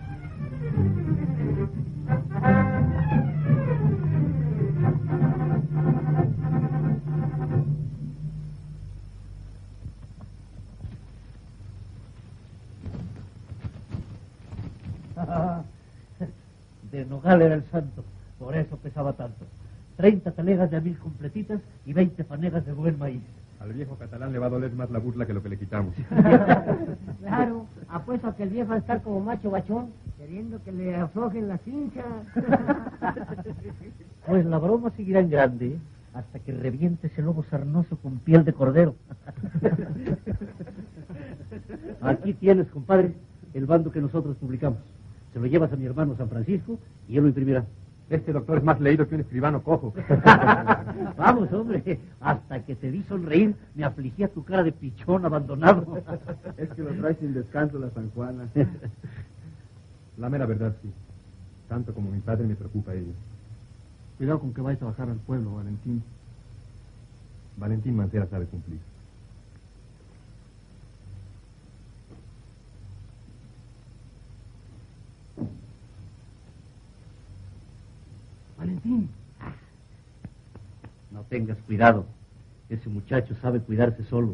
S9: De Nogal era el santo, por eso pesaba tanto. 30 talegas de 1000 completitas y 20 fanegas de buen maíz.
S4: Al viejo catalán le va a doler más la burla que lo que le quitamos.
S10: Claro, apuesto a que el viejo va a estar como macho bachón, queriendo que le aflojen las hinchas.
S9: Pues la broma seguirá en grande, ¿eh? Hasta que reviente ese lobo sarnoso con piel de cordero. Aquí tienes, compadre, el bando que nosotros publicamos. Se lo llevas a mi hermano San Francisco y él lo imprimirá.
S4: Este doctor es más leído que un escribano cojo.
S9: Vamos, hombre, hasta que te vi sonreír, me afligía tu cara de pichón abandonado.
S12: Es que lo trae sin descanso la San Juana.
S4: La mera verdad, sí. Tanto como mi padre me preocupa ello.
S8: Cuidado con que vayas a bajar al pueblo, Valentín.
S4: Valentín Mancera sabe cumplir.
S9: Tengas cuidado. Ese muchacho sabe cuidarse solo.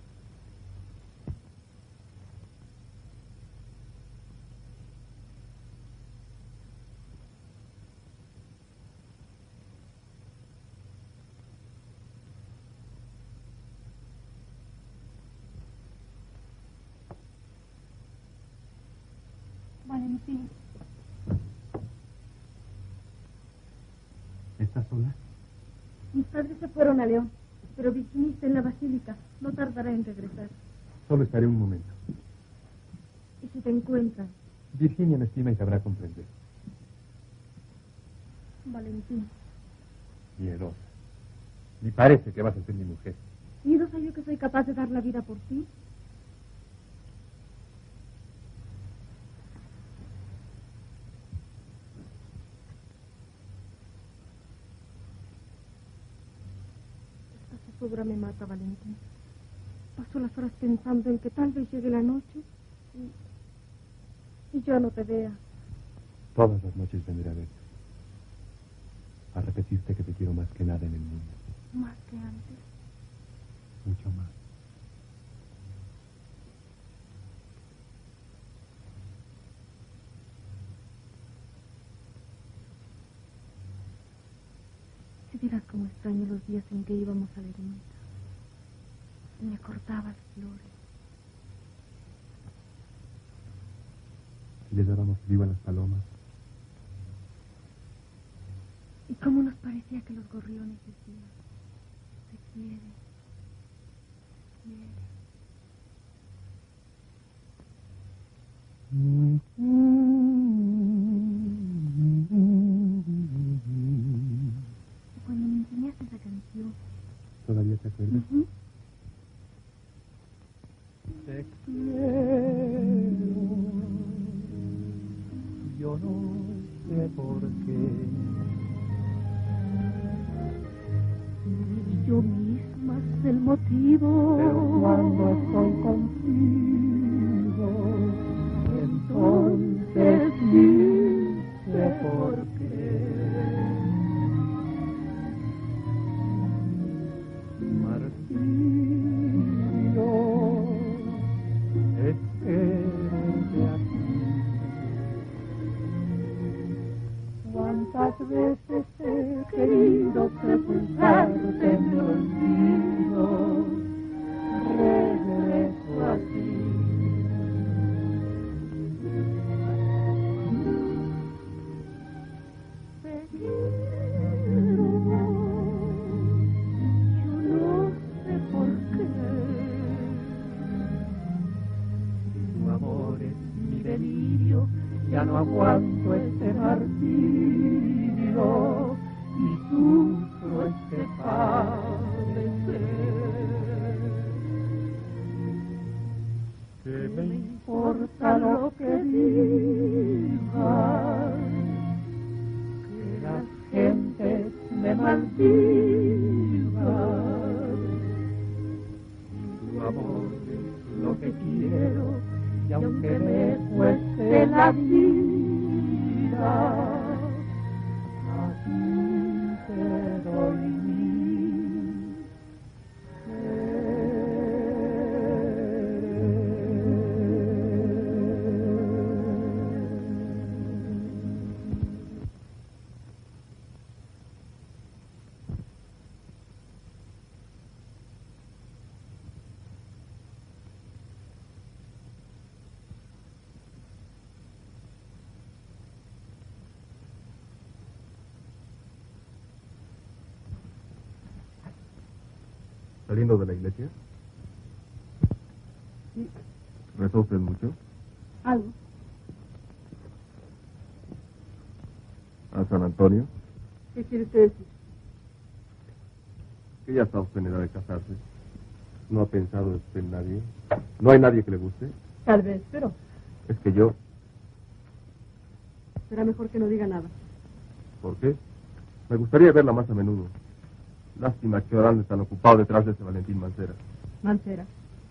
S5: Valentín.
S3: ¿Estás sola?
S5: Mis padres se fueron a León, pero Virginia está en la basílica. No tardará en regresar.
S4: Solo estaré un momento.
S5: ¿Y si te encuentran?
S4: Virginia me estima y sabrá comprender.
S5: Valentín.
S4: Miedosa. Ni parece que vas a ser mi mujer.
S5: ¿Miedosa yo que soy capaz de dar la vida por ti? Esta zozobra me mata, Valentín. Paso las horas pensando en que tal vez llegue la noche y yo no te vea.
S4: Todas las noches vendré a verte. A repetirte que te quiero más que nada en el mundo.
S5: Más que antes.
S4: Mucho más.
S5: Si vieras cómo extraño los días en que íbamos a la ermita. Y me cortabas flores.
S4: Y les dábamos trigo a las palomas.
S5: Y cómo nos parecía que los gorriones decían, te quiere, te quiere. Y cuando me enseñaste esa canción.
S4: ¿Todavía te acuerdas?
S11: Te quiero, yo no sé por qué.
S5: Yo misma sé el motivo.
S11: Pero cuando estoy contigo, entonces sí sé por qué. Martirio, es quererte a ti. Cuántas veces he querido sepultarte en mi olvido, regreso a ti. Te quiero, yo no sé por qué. Tu amor es mi delirio, ya no aguanto este martirio y sufro este padecer. ¿Qué me importa lo que digan? Que las gentes me maldigan. Tu amor es lo que quiero y aunque me cueste la vida, te doy mi
S4: ¿Saliendo de la iglesia?
S5: Sí.
S4: ¿Rezó usted mucho?
S5: Algo.
S4: ¿A San Antonio?
S5: ¿Qué quiere usted decir?
S4: Que ya está usted en edad de casarse. ¿No ha pensado usted en nadie? ¿No hay nadie que le guste?
S2: Tal vez, pero
S4: Es que yo...
S2: será mejor que no diga nada.
S4: ¿Por qué? Me gustaría verla más a menudo. Lástima que ahora ande tan ocupado detrás de ese Valentín Mancera.
S2: Mancera.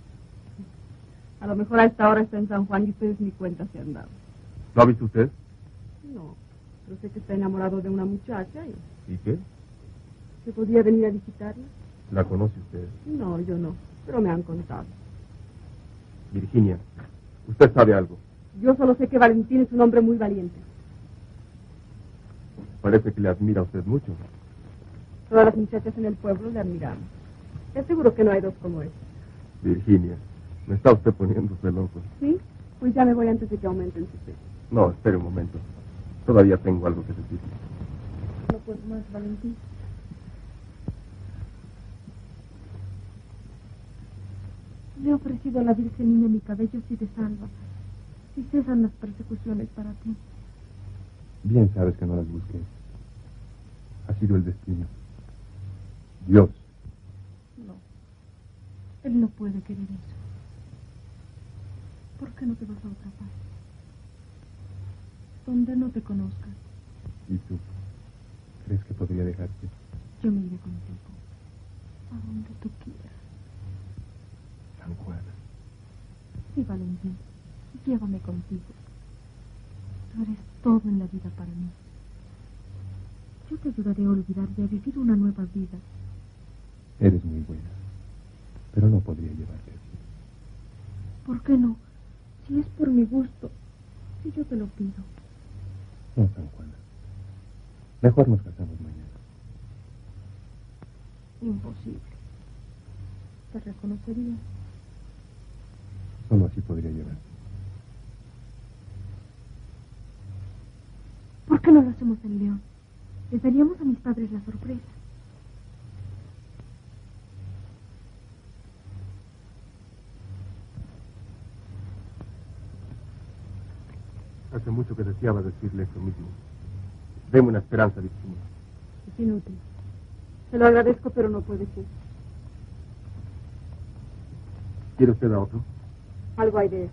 S2: A lo mejor a esta hora está en San Juan y ustedes ni cuenta se han dado.
S4: ¿Lo ha visto usted?
S2: No, pero sé que está enamorado de una muchacha y
S4: ¿Y qué?
S2: que podía venir a visitarla.
S4: ¿La conoce usted?
S2: No, yo no, pero me han contado.
S4: Virginia, usted sabe algo.
S2: Yo solo sé que Valentín es un hombre muy valiente.
S4: Parece que le admira a usted mucho.
S2: Todas las muchachas en el pueblo le admiramos. Te aseguro que no hay dos como él.
S4: Virginia, me está usted poniéndose loco.
S2: ¿Sí? Pues ya me voy antes de que aumenten su peso.
S4: No, espere un momento. Todavía tengo algo que decir.
S2: No puedo más, Valentín. Le he ofrecido a la Virgen Niña mi cabello si te salva, si cesan las persecuciones para ti.
S4: Bien sabes que no las busqué. Ha sido el destino. Dios.
S2: No. Él no puede querer eso. ¿Por qué no te vas a otra parte? Donde no te conozcan.
S4: ¿Y tú? ¿Crees que podría dejarte?
S2: Yo me iré contigo. A donde tú quieras.
S4: San Juana.
S2: Sí, Valentín. Llévame contigo. Tú eres todo en la vida para mí. Yo te ayudaré a olvidar y a vivir una nueva vida.
S4: Eres muy buena, pero no podría llevarte así.
S2: ¿Por qué no? Si es por mi gusto, si yo te lo pido.
S4: No, San Juana. Mejor nos casamos mañana.
S2: Imposible. Te reconocería.
S4: Solo así podría llevarte.
S2: ¿Por qué no lo hacemos en León? Les daríamos a mis padres la sorpresa.
S4: Hace mucho que deseaba decirle eso mismo. Deme una esperanza, Virginia.
S2: Es inútil. Se lo agradezco, pero no puede ser.
S4: ¿Quiere usted a otro?
S2: Algo hay de eso.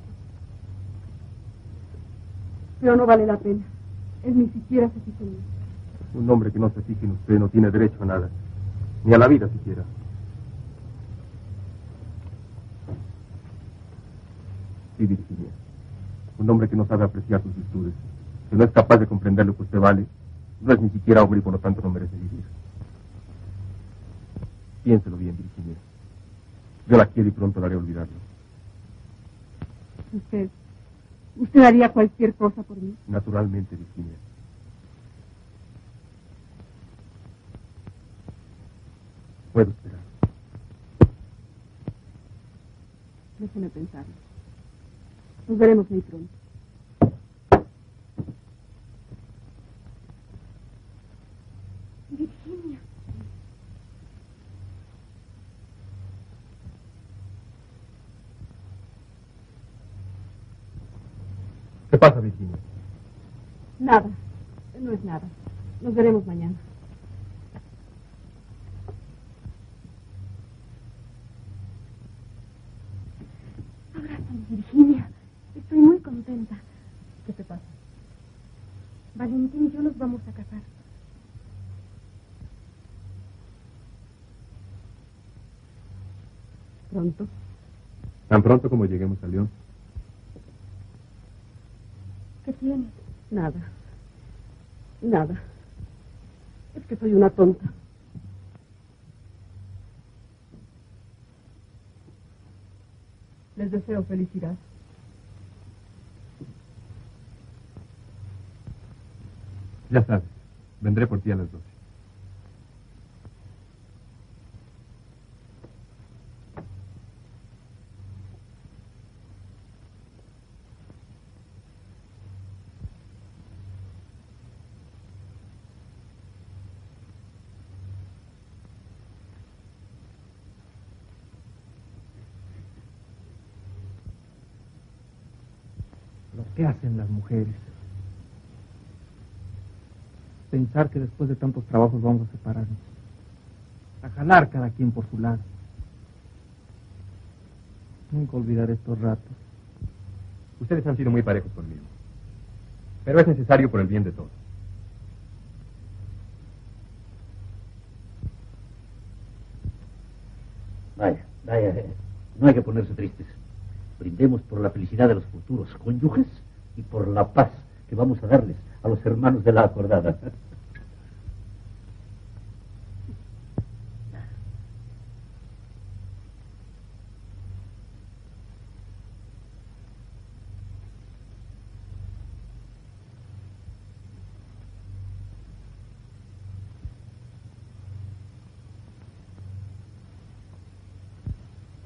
S2: Pero no vale la pena. Él ni siquiera se fija en mí.
S4: Un hombre que no se fije en usted no tiene derecho a nada. Ni a la vida siquiera. Sí, Virginia. Un hombre que no sabe apreciar sus virtudes, que no es capaz de comprender lo que usted vale, no es ni siquiera hombre y por lo tanto no merece vivir. Piénselo bien, Virginia. Yo la quiero y pronto la haré olvidarlo.
S2: ¿Usted haría cualquier cosa por mí?
S4: Naturalmente, Virginia. Puedo esperar.
S2: Déjeme pensarlo. Nos veremos muy pronto. Virginia.
S4: ¿Qué pasa, Virginia?
S2: Nada. No es nada. Nos veremos mañana. Abrázame, Virginia. Estoy muy contenta. ¿Qué te pasa? Valentín y yo nos vamos a casar. ¿Pronto?
S4: Tan pronto como lleguemos a León.
S2: ¿Qué tienes? Nada. Nada. Es que soy una tonta. Les deseo felicidad.
S4: Ya sabes, vendré por ti a las 12.
S8: Lo que hacen las mujeres. Pensar que después de tantos trabajos vamos a separarnos. A jalar cada quien por su lado. Nunca olvidaré estos ratos.
S4: Ustedes han sido muy parejos conmigo. Pero es necesario por el bien de todos.
S9: Vaya, no hay que ponerse tristes. Brindemos por la felicidad de los futuros cónyuges y por la paz que vamos a darles a los hermanos de la acordada.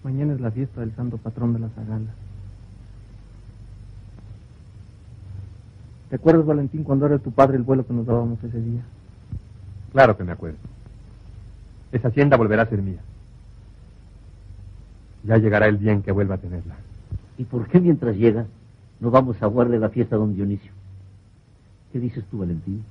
S8: Mañana es la fiesta del santo patrón de la Zagala. ¿Te acuerdas, Valentín, cuando era tu padre el vuelo que nos dábamos ese día?
S4: Claro que me acuerdo. Esa hacienda volverá a ser mía. Ya llegará el día en que vuelva a tenerla.
S9: ¿Y por qué mientras llega no vamos a guardar la fiesta a don Dionisio? ¿Qué dices tú, Valentín?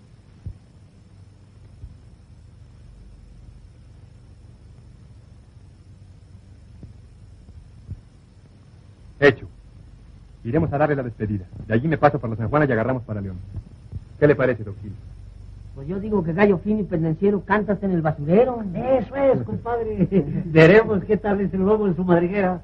S4: Hecho. Iremos a darle la despedida. De allí me paso por la San Juana y agarramos para León. ¿Qué le parece, don Gil?
S10: Pues yo digo que gallo fino y pendenciero cantas en el basurero.
S7: Eso es, compadre. Veremos qué tal es el lobo en su madriguera.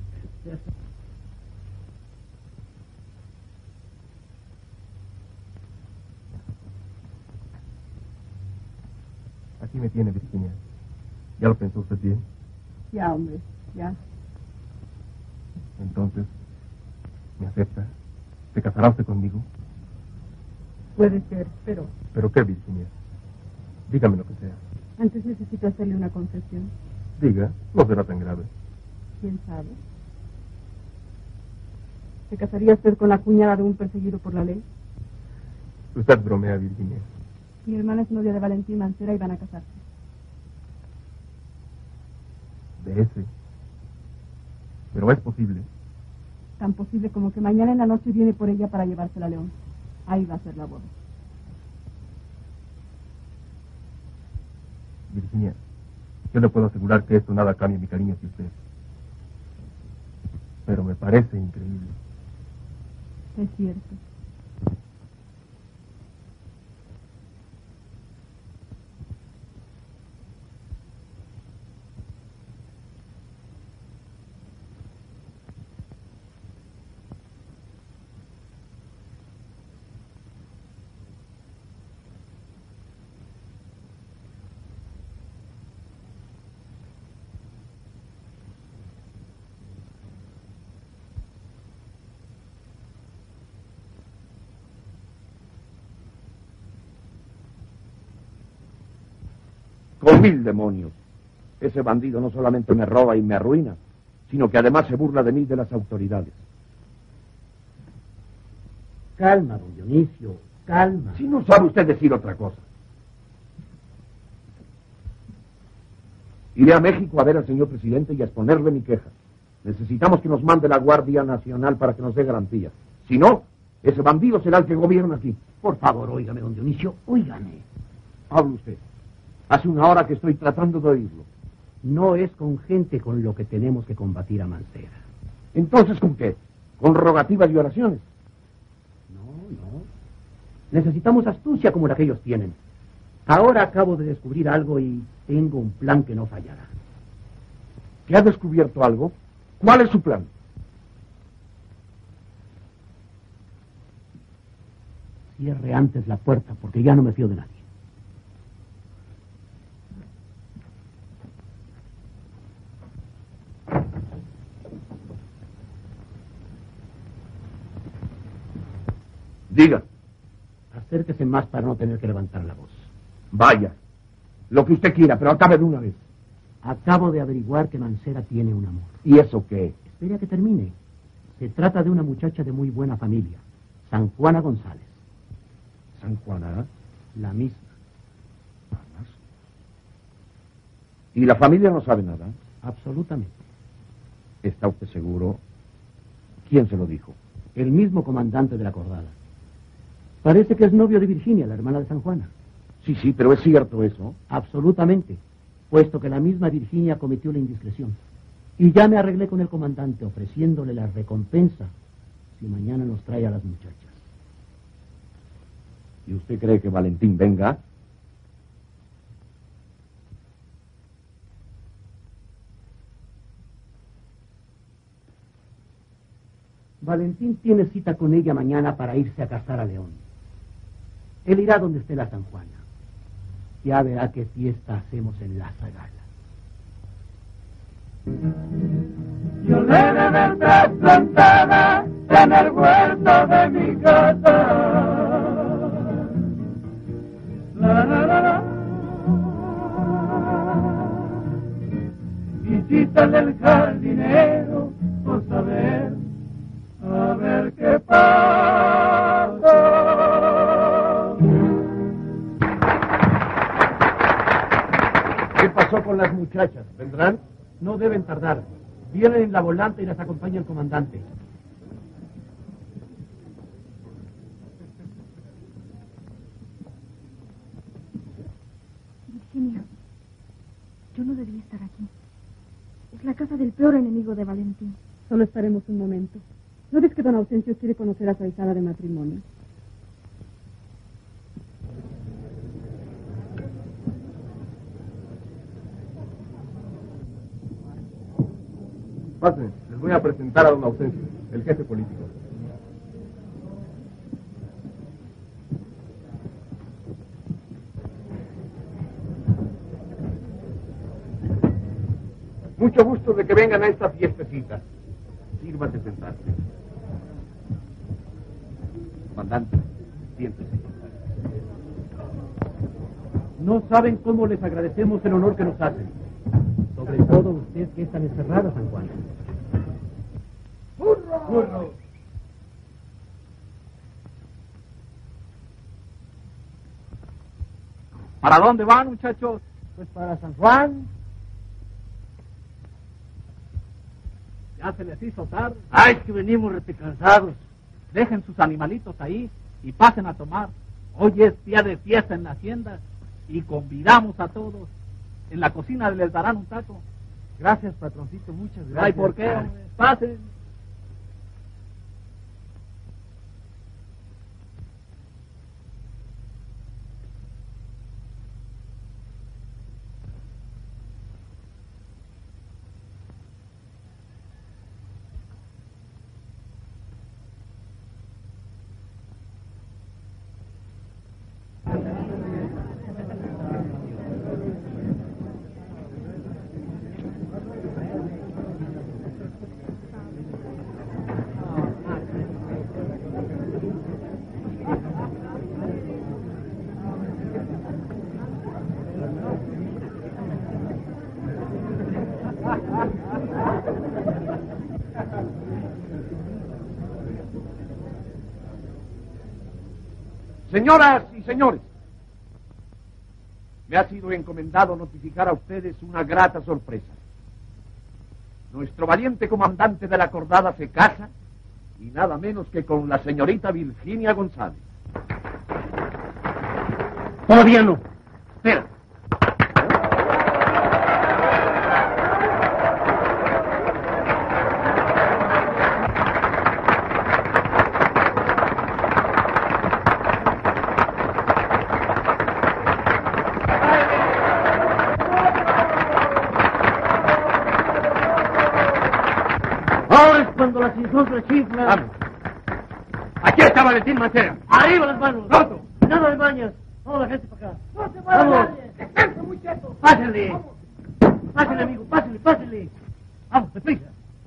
S4: Aquí me tiene, Virginia. ¿Ya lo pensó usted bien?
S2: Ya, hombre, ya.
S4: Entonces, ¿me acepta? ¿Se casará usted conmigo?
S2: Puede ser, pero
S4: ¿Pero qué, Virginia? Dígame lo que sea.
S2: antes necesito hacerle una confesión.
S4: Diga, no será tan grave.
S2: ¿Quién sabe? ¿Se casaría usted con la cuñada de un perseguido por la ley?
S4: Usted bromea, Virginia.
S2: Mi hermana es novia de Valentín Mancera y van a casarse.
S4: De ese. Pero es posible.
S2: Tan posible como que mañana en la noche viene por ella para llevársela a León. Ahí va a ser la boda.
S4: Virginia, yo le puedo asegurar que esto nada cambia mi cariño hacia usted. Pero me parece increíble.
S2: Es cierto.
S6: Con 1000 demonios. Ese bandido no solamente me roba y me arruina, sino que además se burla de mí y de las autoridades.
S7: Calma, don Dionisio, calma.
S6: Si no sabe usted decir otra cosa. Iré a México a ver al señor presidente y a exponerle mi queja. Necesitamos que nos mande la Guardia Nacional para que nos dé garantía. Si no, ese bandido será el que gobierna aquí.
S7: Por favor, óigame, don Dionisio, óigame.
S6: Hable usted. Hace una hora que estoy tratando de oírlo.
S7: No es con gente con lo que tenemos que combatir a Mancera.
S6: ¿Entonces con qué? ¿Con rogativas y oraciones?
S7: No. Necesitamos astucia como la que ellos tienen. Ahora acabo de descubrir algo y tengo un plan que no fallará.
S6: ¿Que ha descubierto algo? ¿Cuál es su plan?
S7: Cierre antes la puerta, porque ya no me fío de nadie.
S6: Diga.
S7: Acérquese más para no tener que levantar la voz.
S6: Vaya. Lo que usted quiera, pero acabe de una vez.
S7: Acabo de averiguar que Mancera tiene un amor.
S6: ¿Y eso qué?
S7: Espere a que termine. Se trata de una muchacha de muy buena familia, San Juana González.
S6: ¿San Juana?
S7: La misma.
S6: ¿Y la familia no sabe nada?
S7: Absolutamente.
S6: ¿Está usted seguro? ¿Quién se lo dijo?
S7: El mismo comandante de la Cordada. Parece que es novio de Virginia, la hermana de San Juana.
S6: Sí, pero es cierto eso.
S7: Absolutamente, puesto que la misma Virginia cometió la indiscreción. Y ya me arreglé con el comandante ofreciéndole la recompensa si mañana nos trae a las muchachas.
S6: ¿Y usted cree que Valentín venga?
S7: Valentín tiene cita con ella mañana para irse a casar a León. Él irá donde esté la San Juana. Ya verá qué fiesta hacemos en la Zagala.
S1: Yo le de verdad plantada en el huerto de mi casa. La. Visita pregúntale al jardinero por saber, a ver qué pasa.
S6: ¿Qué pasó con las muchachas? ¿Vendrán?
S7: No deben tardar. Vienen en la volante y las acompaña el comandante.
S5: Virginia, yo no debía estar aquí. Es la casa del peor enemigo de Valentín.
S2: Solo estaremos un momento. ¿No ves que don Ausencio quiere conocer a su ahijada de matrimonio?
S4: Pasen, les voy a presentar a don Ausencio, el jefe político.
S6: Mucho gusto de que vengan a esta fiestecita. Sírvase sentarse. Comandante, siéntese.
S7: No saben cómo les agradecemos el honor que nos hacen. Sobre todo usted que es tan encerrada, San Juan.
S1: ¡Hurra! ¡Hurra!
S3: ¿Para dónde van, muchachos?
S10: Pues para San Juan.
S3: Ya se les hizo tarde.
S10: Ay, es que venimos retecansados.
S3: Dejen sus animalitos ahí y pasen a tomar. Hoy es día de fiesta en la hacienda y convidamos a todos. En la cocina les darán un taco.
S7: Gracias, patroncito, muchas gracias.
S3: No hay por qué, hombre. Pasen.
S6: Señoras y señores, me ha sido encomendado notificar a ustedes una grata sorpresa. Nuestro valiente comandante de la cordada se casa, y nada menos que con la señorita Virginia González.
S10: Todavía no. Espera. Ahora es cuando la cinzón chifla.
S6: Vamos. Aquí está Valentín Mancera.
S10: Arriba las manos.
S6: Pronto.
S10: Nada de bañas. Toda la gente para acá.
S1: ¡No se mueva
S10: Vamos.
S1: nadie! ¡Descanse, muchachos!
S10: Pásale.
S1: Vamos.
S10: Pásale, amigo. Pásale, pásale. Vamos, deprisa.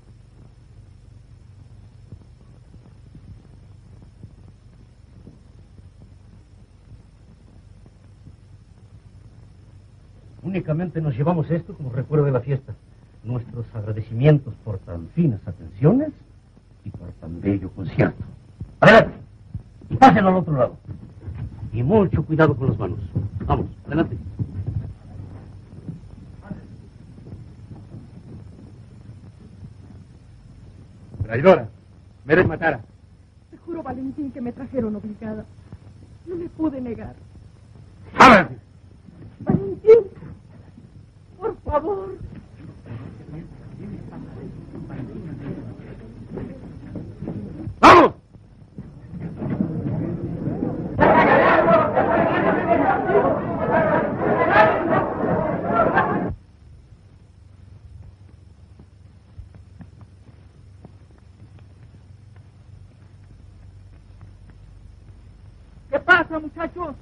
S10: Únicamente nos llevamos esto como recuerdo de la fiesta. Nuestros agradecimientos por tan finas atenciones y por tan bello concierto. Adelante. Y pásenlo al otro lado. Y mucho cuidado con las manos. Vamos, adelante.
S6: Traidora, me eres matara.
S5: Te juro, Valentín, que me trajeron obligada. No me pude negar.
S6: ¡Ábrate!
S5: Valentín, por favor.
S6: ¡Vamos!
S3: ¿Qué pasa, muchachos?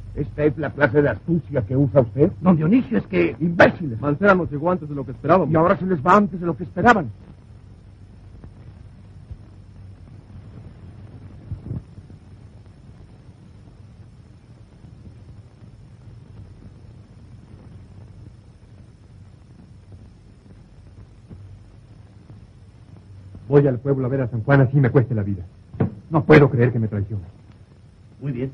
S6: ¿Esta es la clase de astucia que usa usted?
S7: Don Dionisio, es que...
S6: ¡Imbéciles!
S4: Mancera nos llegó antes de lo que esperábamos.
S6: Y ahora se les va antes de lo que esperaban.
S4: Voy al pueblo a ver a San Juan así me cueste la vida. No puedo creer que me traicione.
S7: Muy bien.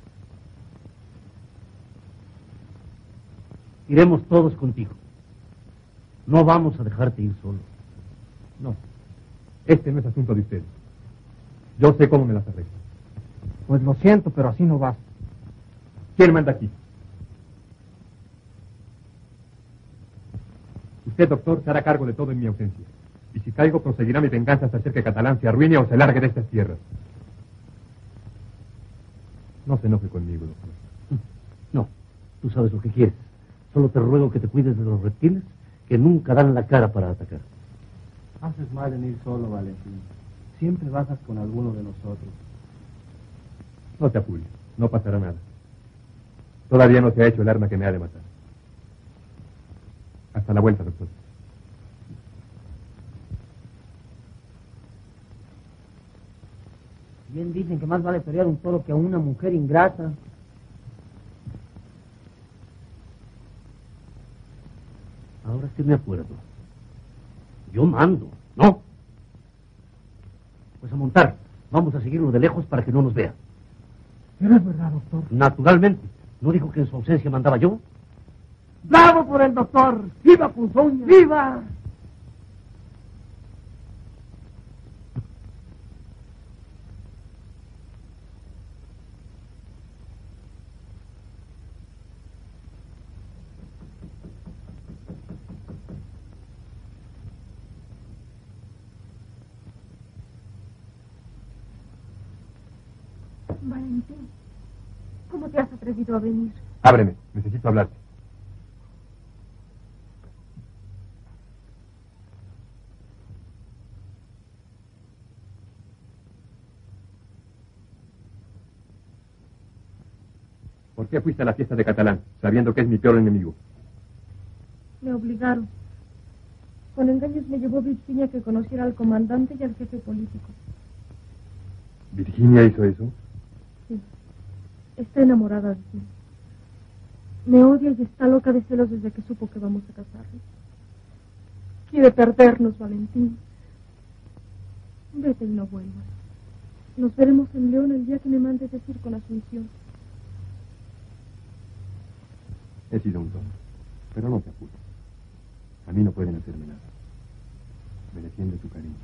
S7: Iremos todos contigo. No vamos a dejarte ir solo.
S4: No, este no es asunto de ustedes. Yo sé cómo me las arreglo.
S8: Pues lo siento, pero así no vas.
S4: ¿Quién manda aquí? Usted, doctor, se hará cargo de todo en mi ausencia. Y si caigo, conseguirá mi venganza hasta hacer que Catalán se arruine o se largue de estas tierras. No se enoje conmigo, doctor.
S7: No, tú sabes lo que quieres. Solo te ruego que te cuides de los reptiles que nunca dan la cara para atacar.
S12: Haces mal en ir solo, Valentín. Siempre bajas con alguno de nosotros.
S4: No te apures, no pasará nada. Todavía no se ha hecho el arma que me ha de matar. Hasta la vuelta, doctor.
S10: Bien dicen que más vale pelear un toro que a una mujer ingrata.
S7: Ahora sí me acuerdo. Yo mando, ¿no? Pues a montar. Vamos a seguirlo de lejos para que no nos vea.
S8: Pero es verdad, doctor.
S7: Naturalmente. ¿No dijo que en su ausencia mandaba yo?
S10: ¡Bravo por el doctor! ¡Viva Ponzoña! ¡Viva!
S5: Valentín, ¿cómo te has atrevido a venir?
S4: Ábreme, necesito hablarte. ¿Por qué fuiste a la fiesta de Catalán, sabiendo que es mi peor enemigo?
S5: Me obligaron. Con engaños me llevó Virginia que conociera al comandante y al jefe político.
S4: ¿Virginia hizo eso?
S5: Sí. Está enamorada de ti. Me odia y está loca de celos desde que supo que vamos a casarnos. Quiere perdernos, Valentín. Vete y no vuelvas. Nos veremos en León el día que me mandes decir con Asunción.
S4: He sido un tonto, pero no te apures. A mí no pueden hacerme nada. Me defiende tu cariño.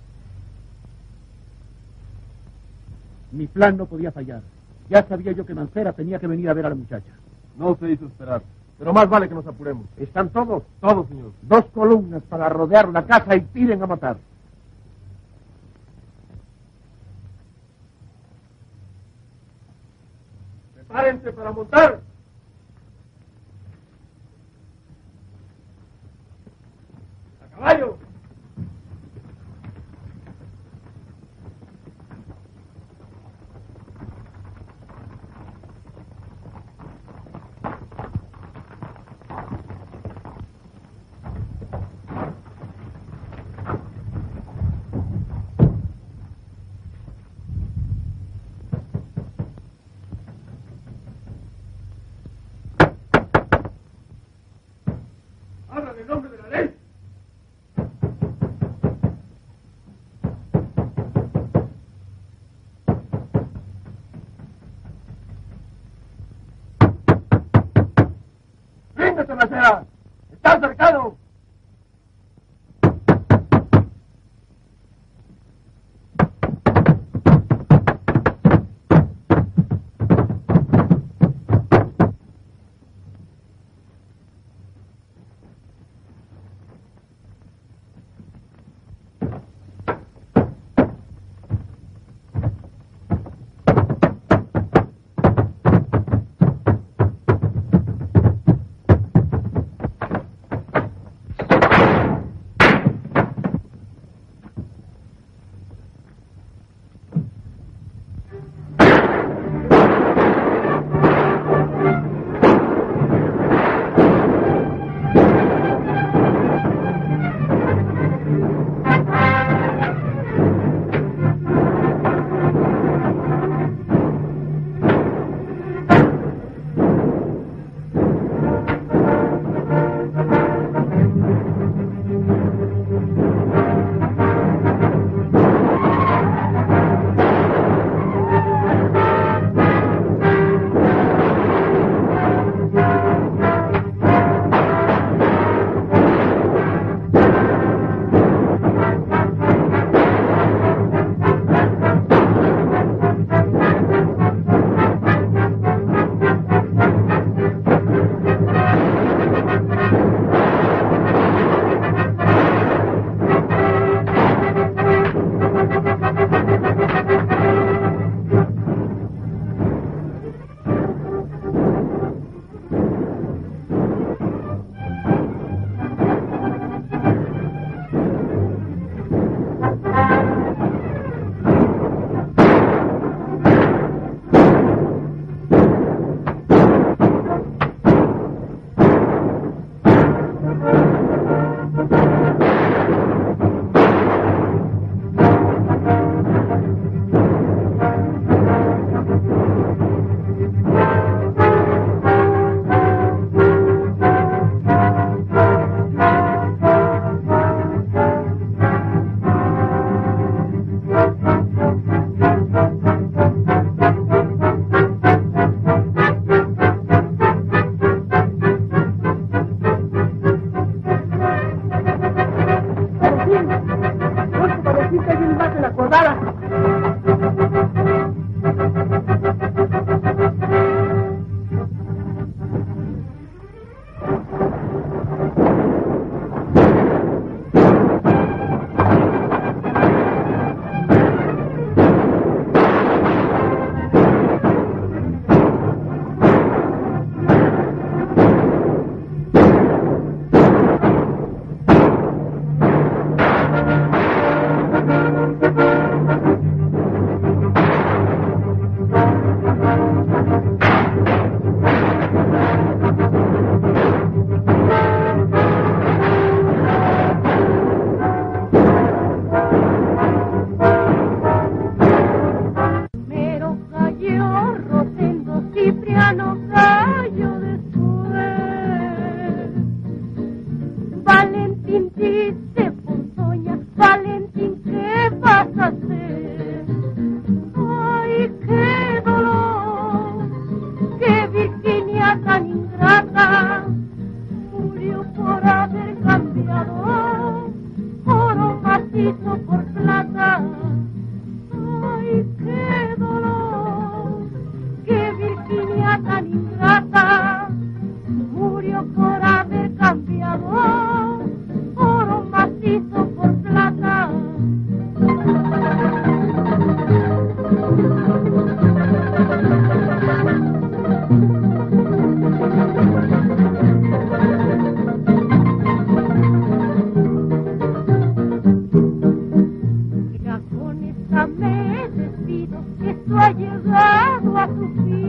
S7: Mi plan no podía fallar. Ya sabía yo que Mancera tenía que venir a ver a la muchacha.
S4: No se hizo esperar, pero más vale que nos apuremos.
S6: ¿Están todos?
S4: Todos, señor.
S6: 2 columnas para rodear la casa y tiren a matar.
S4: ¡Prepárense para montar! ¡A caballo! ¡Hablan en nombre de la ley! ¡Ríndete, Mancera! ¡Están cercados!
S13: sufrir.